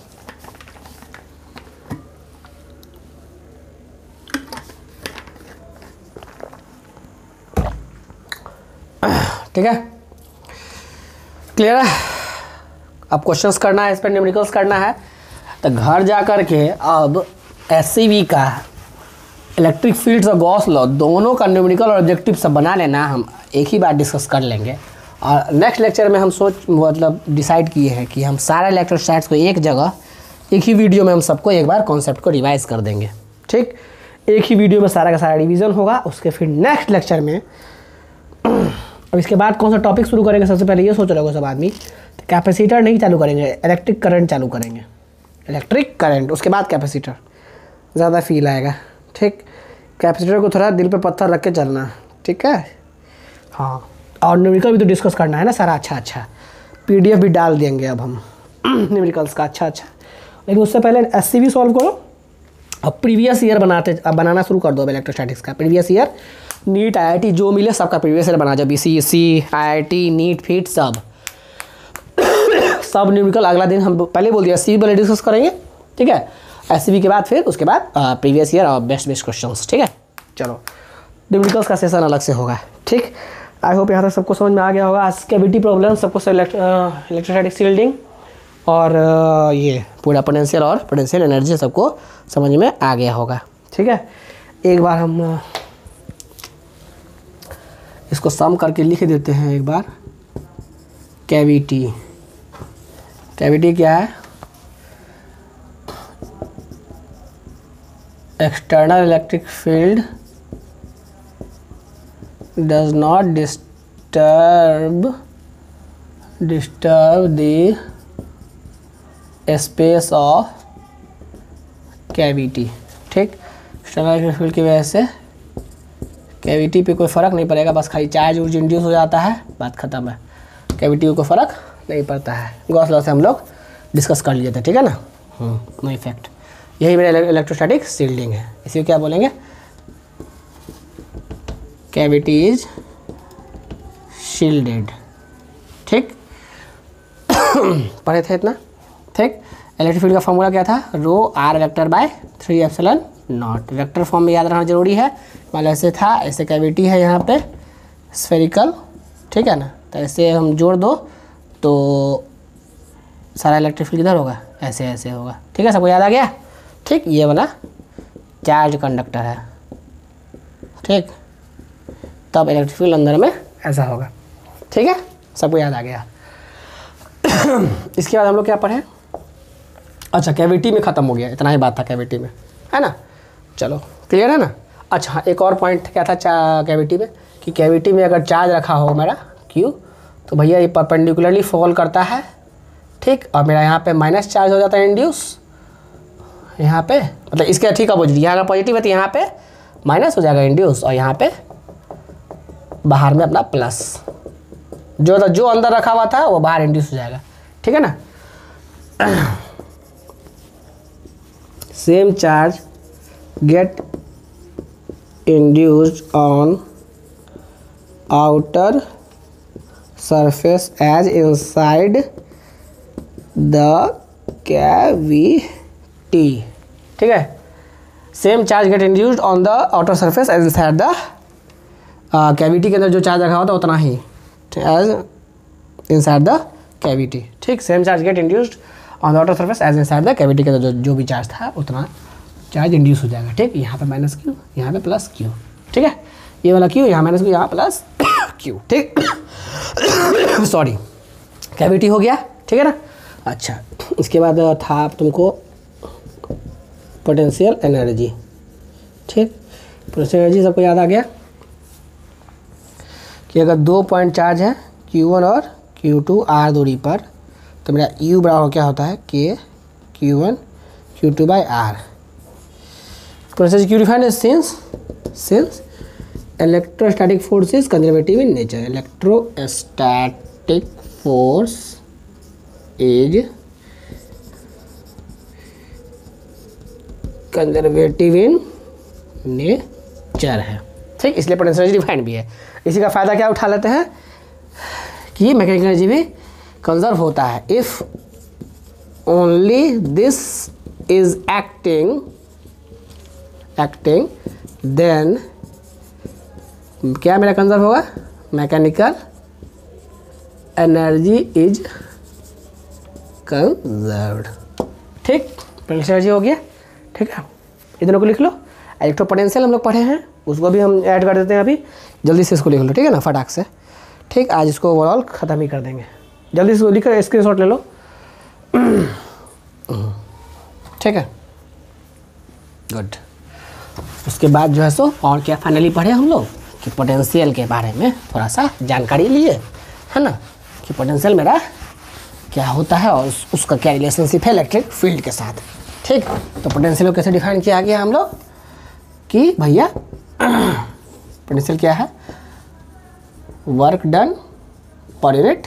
ठीक है, क्लियर है। अब क्वेश्चंस करना है, इस पर न्यूमेरिकल्स करना है। तो घर जा कर के अब एससीवी का इलेक्ट्रिक फील्ड्स और गॉस लॉ दोनों का न्यूमेरिकल और ऑब्जेक्टिव सब बना लेना, हम एक ही बार डिस्कस कर लेंगे। और नेक्स्ट लेक्चर में हम सोच मतलब डिसाइड किए हैं कि हम सारे इलेक्ट्रोस्टैट्स को एक जगह एक ही वीडियो में हम सबको एक बार कॉन्सेप्ट को रिवाइज कर देंगे, ठीक। एक ही वीडियो में सारा का सारा रिवीजन होगा। उसके फिर नेक्स्ट लेक्चर में अब इसके बाद कौन सा टॉपिक शुरू करेंगे, सबसे पहले ये सोच रहे हो सब आदमी, तो कैपेसिटर नहीं चालू करेंगे, इलेक्ट्रिक करंट चालू करेंगे। इलेक्ट्रिक करंट, उसके बाद कैपेसिटर, ज़्यादा फील आएगा, ठीक। कैपेसिटर को थोड़ा दिल पे पत्थर रख के चलना, ठीक है। हाँ, और न्यूमेरिकल भी तो डिस्कस करना है ना सारा। अच्छा अच्छा पीडीएफ भी डाल देंगे अब हम न्यूमेरिकल्स का। अच्छा अच्छा, लेकिन उससे पहले एससीवी सॉल्व करो। अब प्रीवियस ईयर बनाते अब बनाना शुरू कर दो अब इलेक्ट्रोस्टैटिक्स का। प्रीवियस ईयर नीट आईआईटी जो मिले सबका प्रीवियस ईयर बना, जब बीसीएसई आईआईटी नीट फिट सब सब न्यूमेरिकल अगला दिन हम पहले बोल दिया एससीवी पहले डिस्कस करेंगे, ठीक है। एससीवी के बाद फिर उसके बाद प्रीवियस ईयर और बेस्ट बेस्ट क्वेश्चंस, ठीक है। चलो न्यूमेरिकल्स का सेशन अलग से होगा, ठीक। आई होप यहाँ तक सबको समझ में आ गया होगा। आज कैविटी प्रॉब्लम सबको इलेक्ट्रोस्टैटिक शील्डिंग और ये पूरा पोटेंशियल और पोटेंशियल एनर्जी सबको समझ में आ गया होगा, ठीक है। एक बार हम इसको सम करके लिख देते हैं एक बार। कैविटी, कैविटी क्या है? External electric field does not disturb disturb the space of cavity, ठीक। एक्सटर्नल इलेक्ट्रिक फील्ड की वजह से कैविटी पे कोई फ़र्क नहीं पड़ेगा, बस खाली चार्ज ऊर्जा इंड्यूस हो जाता है, बात ख़त्म है। कैविटी को कोई फ़र्क नहीं पड़ता है। गॉस लॉ से हम लोग डिस्कस कर लिए थे, ठीक है ना। No effect. यही मेरा इलेक्ट्रोस्टैटिक शील्डिंग है। इसी को क्या बोलेंगे? कैविटी इज शील्डेड, ठीक। पढ़े थे इतना, ठीक। इलेक्ट्रिक फील्ड का फॉर्मूला क्या था? Rho R vector by three epsilon naught. Vector form में याद रखना जरूरी है। मान लो ऐसे था, ऐसे कैविटी है यहाँ पे स्फेरिकल, ठीक है ना। तो ऐसे हम जोड़ दो तो सारा इलेक्ट्रिक फील्ड किधर होगा? ऐसे ऐसे होगा, ठीक है। सबको याद आ गया, ठीक। ये वाला चार्ज कंडक्टर है, ठीक। तब इलेक्ट्रिक फील्ड अंदर में ऐसा होगा, ठीक है। सबको याद आ गया। इसके बाद हम लोग क्या पढ़े? अच्छा, कैविटी में ख़त्म हो गया, इतना ही बात था कैविटी में, है ना। चलो क्लियर है ना। अच्छा, एक और पॉइंट क्या था कैविटी में, कि कैविटी में अगर चार्ज रखा हो मेरा क्यू, तो भैया ये परपेंडिकुलरली फॉल करता है, ठीक। और मेरा यहाँ पे माइनस चार्ज हो जाता है इंड्यूस, यहाँ पे मतलब इसके ठीक अपोजिट। यहाँ अगर पॉजिटिव है तो यहाँ पे माइनस हो जाएगा इंड्यूस, और यहाँ पे बाहर में अपना प्लस। जो था जो अंदर रखा हुआ था वो बाहर इंड्यूस हो जाएगा, ठीक है ना। Same charge get induced on outer surface as inside the cavity, ठीक है। Same charge get induced on the outer surface as inside the cavity के अंदर जो चार्ज रखा होता है उतना ही एज इनसाइड द कैविटी, ठीक। Same charge get induced on the outer surface as inside the cavity के अंदर जो जो भी चार्ज था उतना चार्ज इंड्यूस हो जाएगा, ठीक। यहाँ पे माइनस क्यू, यहाँ पे प्लस क्यू, ठीक है। ये वाला क्यू यहाँ माइनस क्यू, यहाँ प्लस क्यू, ठीक। सॉरी, कैविटी हो गया, ठीक है ना। अच्छा, इसके बाद था तुमको पोटेंशियल एनर्जी, ठीक। पोटेंशियल एनर्जी सबको याद आ गया कि अगर दो पॉइंट चार्ज है क्यू वन और क्यू टू आर दूरी पर, तो मेरा यू बराबर क्या होता है? K Q one Q two by R. Process Q defined since since electrostatic force is conservative in nature. Electrostatic force is conservative in nature. चर है, ठीक, इसलिए पोटेंशियल एनर्जी डिफाइंड भी है। इसी का फ़ायदा क्या उठा लेते हैं कि मैकेनिकल एनर्जी भी कंजर्व होता है। If only this is acting acting then क्या मेरा कंजर्व होगा, मैकेनिकल एनर्जी इज कंजर्व्ड, ठीक, पोटेंशियल एनर्जी हो गया, ठीक है। इतनों को लिख लो। इलेक्ट्रो पोटेंशियल हम लोग पढ़े हैं, उसको भी हम ऐड कर देते हैं अभी, जल्दी से इसको लिख लो, ठीक है ना, फटाक से, ठीक। आज इसको ओवरऑल ख़त्म ही कर देंगे, जल्दी से इसको लिख कर स्क्रीनशॉट ले लो, ठीक है, गुड। उसके बाद जो है सो और क्या फाइनली पढ़े हम लोग कि पोटेंशियल के बारे में थोड़ा सा जानकारी लिए, है ना, कि पोटेंशियल मेरा क्या होता है और उस, उसका क्या रिलेशनशिप है इलेक्ट्रिक फील्ड के साथ, ठीक। तो पोटेंशियल को कैसे डिफाइन किया गया हम लोग कि भैया पोटेंशियल क्या है, work done per unit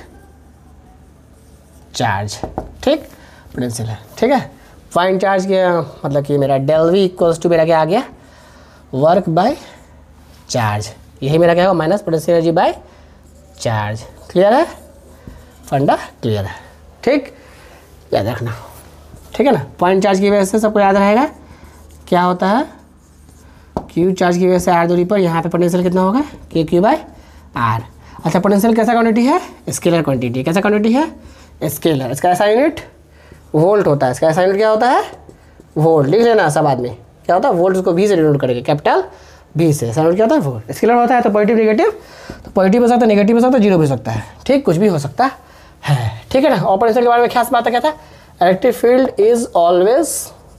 charge, ठीक, पोटेंशियल है, ठीक है। फाइन चार्ज के मतलब कि मेरा डेल वी इक्वल्स टू मेरा क्या आ गया, वर्क बाय चार्ज, यही मेरा क्या होगा, minus potential energy by charge. Clear है, फंडा क्लियर है, ठीक, याद रखना, ठीक है ना। पॉइंट चार्ज की वजह से सबको याद रहेगा क्या होता है, क्यू चार्ज की वजह से आर दूरी पर यहाँ पे पोटेंशियल कितना होगा, के क्यू बाय आर। अच्छा, पोटेंशियल कैसा क्वांटिटी है, स्केलर क्वांटिटी, कैसा क्वांटिटी है, स्केलर। इसका ऐसा यूनिट वोल्ट होता है, इसका ऐसा यूनिट क्या होता है, वोल्ट। लिख लेना सब आदमी, क्या होता है वोल्ट, उसको वी से डिनोट करेंगे, कैपिटल वी से। ऐसा यूनिट क्या होता है वोल्ट। स्केलर होता है तो पॉजिटिव नेगेटिव, तो पॉजिटिव हो सकता है, नेगेटिव हो सकता है, जीरो भी हो सकता है, ठीक, कुछ भी हो सकता है, ठीक है ना। और पोटेंशियल के बारे में खास बात है क्या था, electric field is always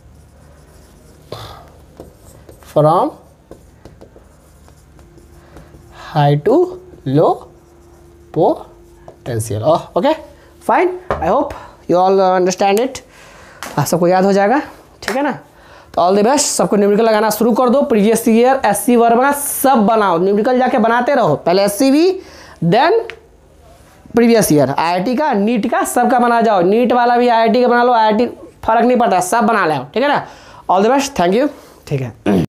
from high to low potential. Okay fine, I hope you all understand it, आप सबको याद हो जाएगा, ठीक है ना। तो ऑल द बेस्ट, सबको न्यूमेरिकल लगाना शुरू कर दो। Previous year S C Verma सब बनाओ, न्यूमेरिकल जाके बनाते रहो, पहले S C V then previous year, I I T का, नीट का, सबका बना जाओ, नीट वाला भी आई आई टी का बना लो, आई आई टी फर्क नहीं पड़ता, सब बना लो, ठीक है ना। All the best, thank you, ठीक है।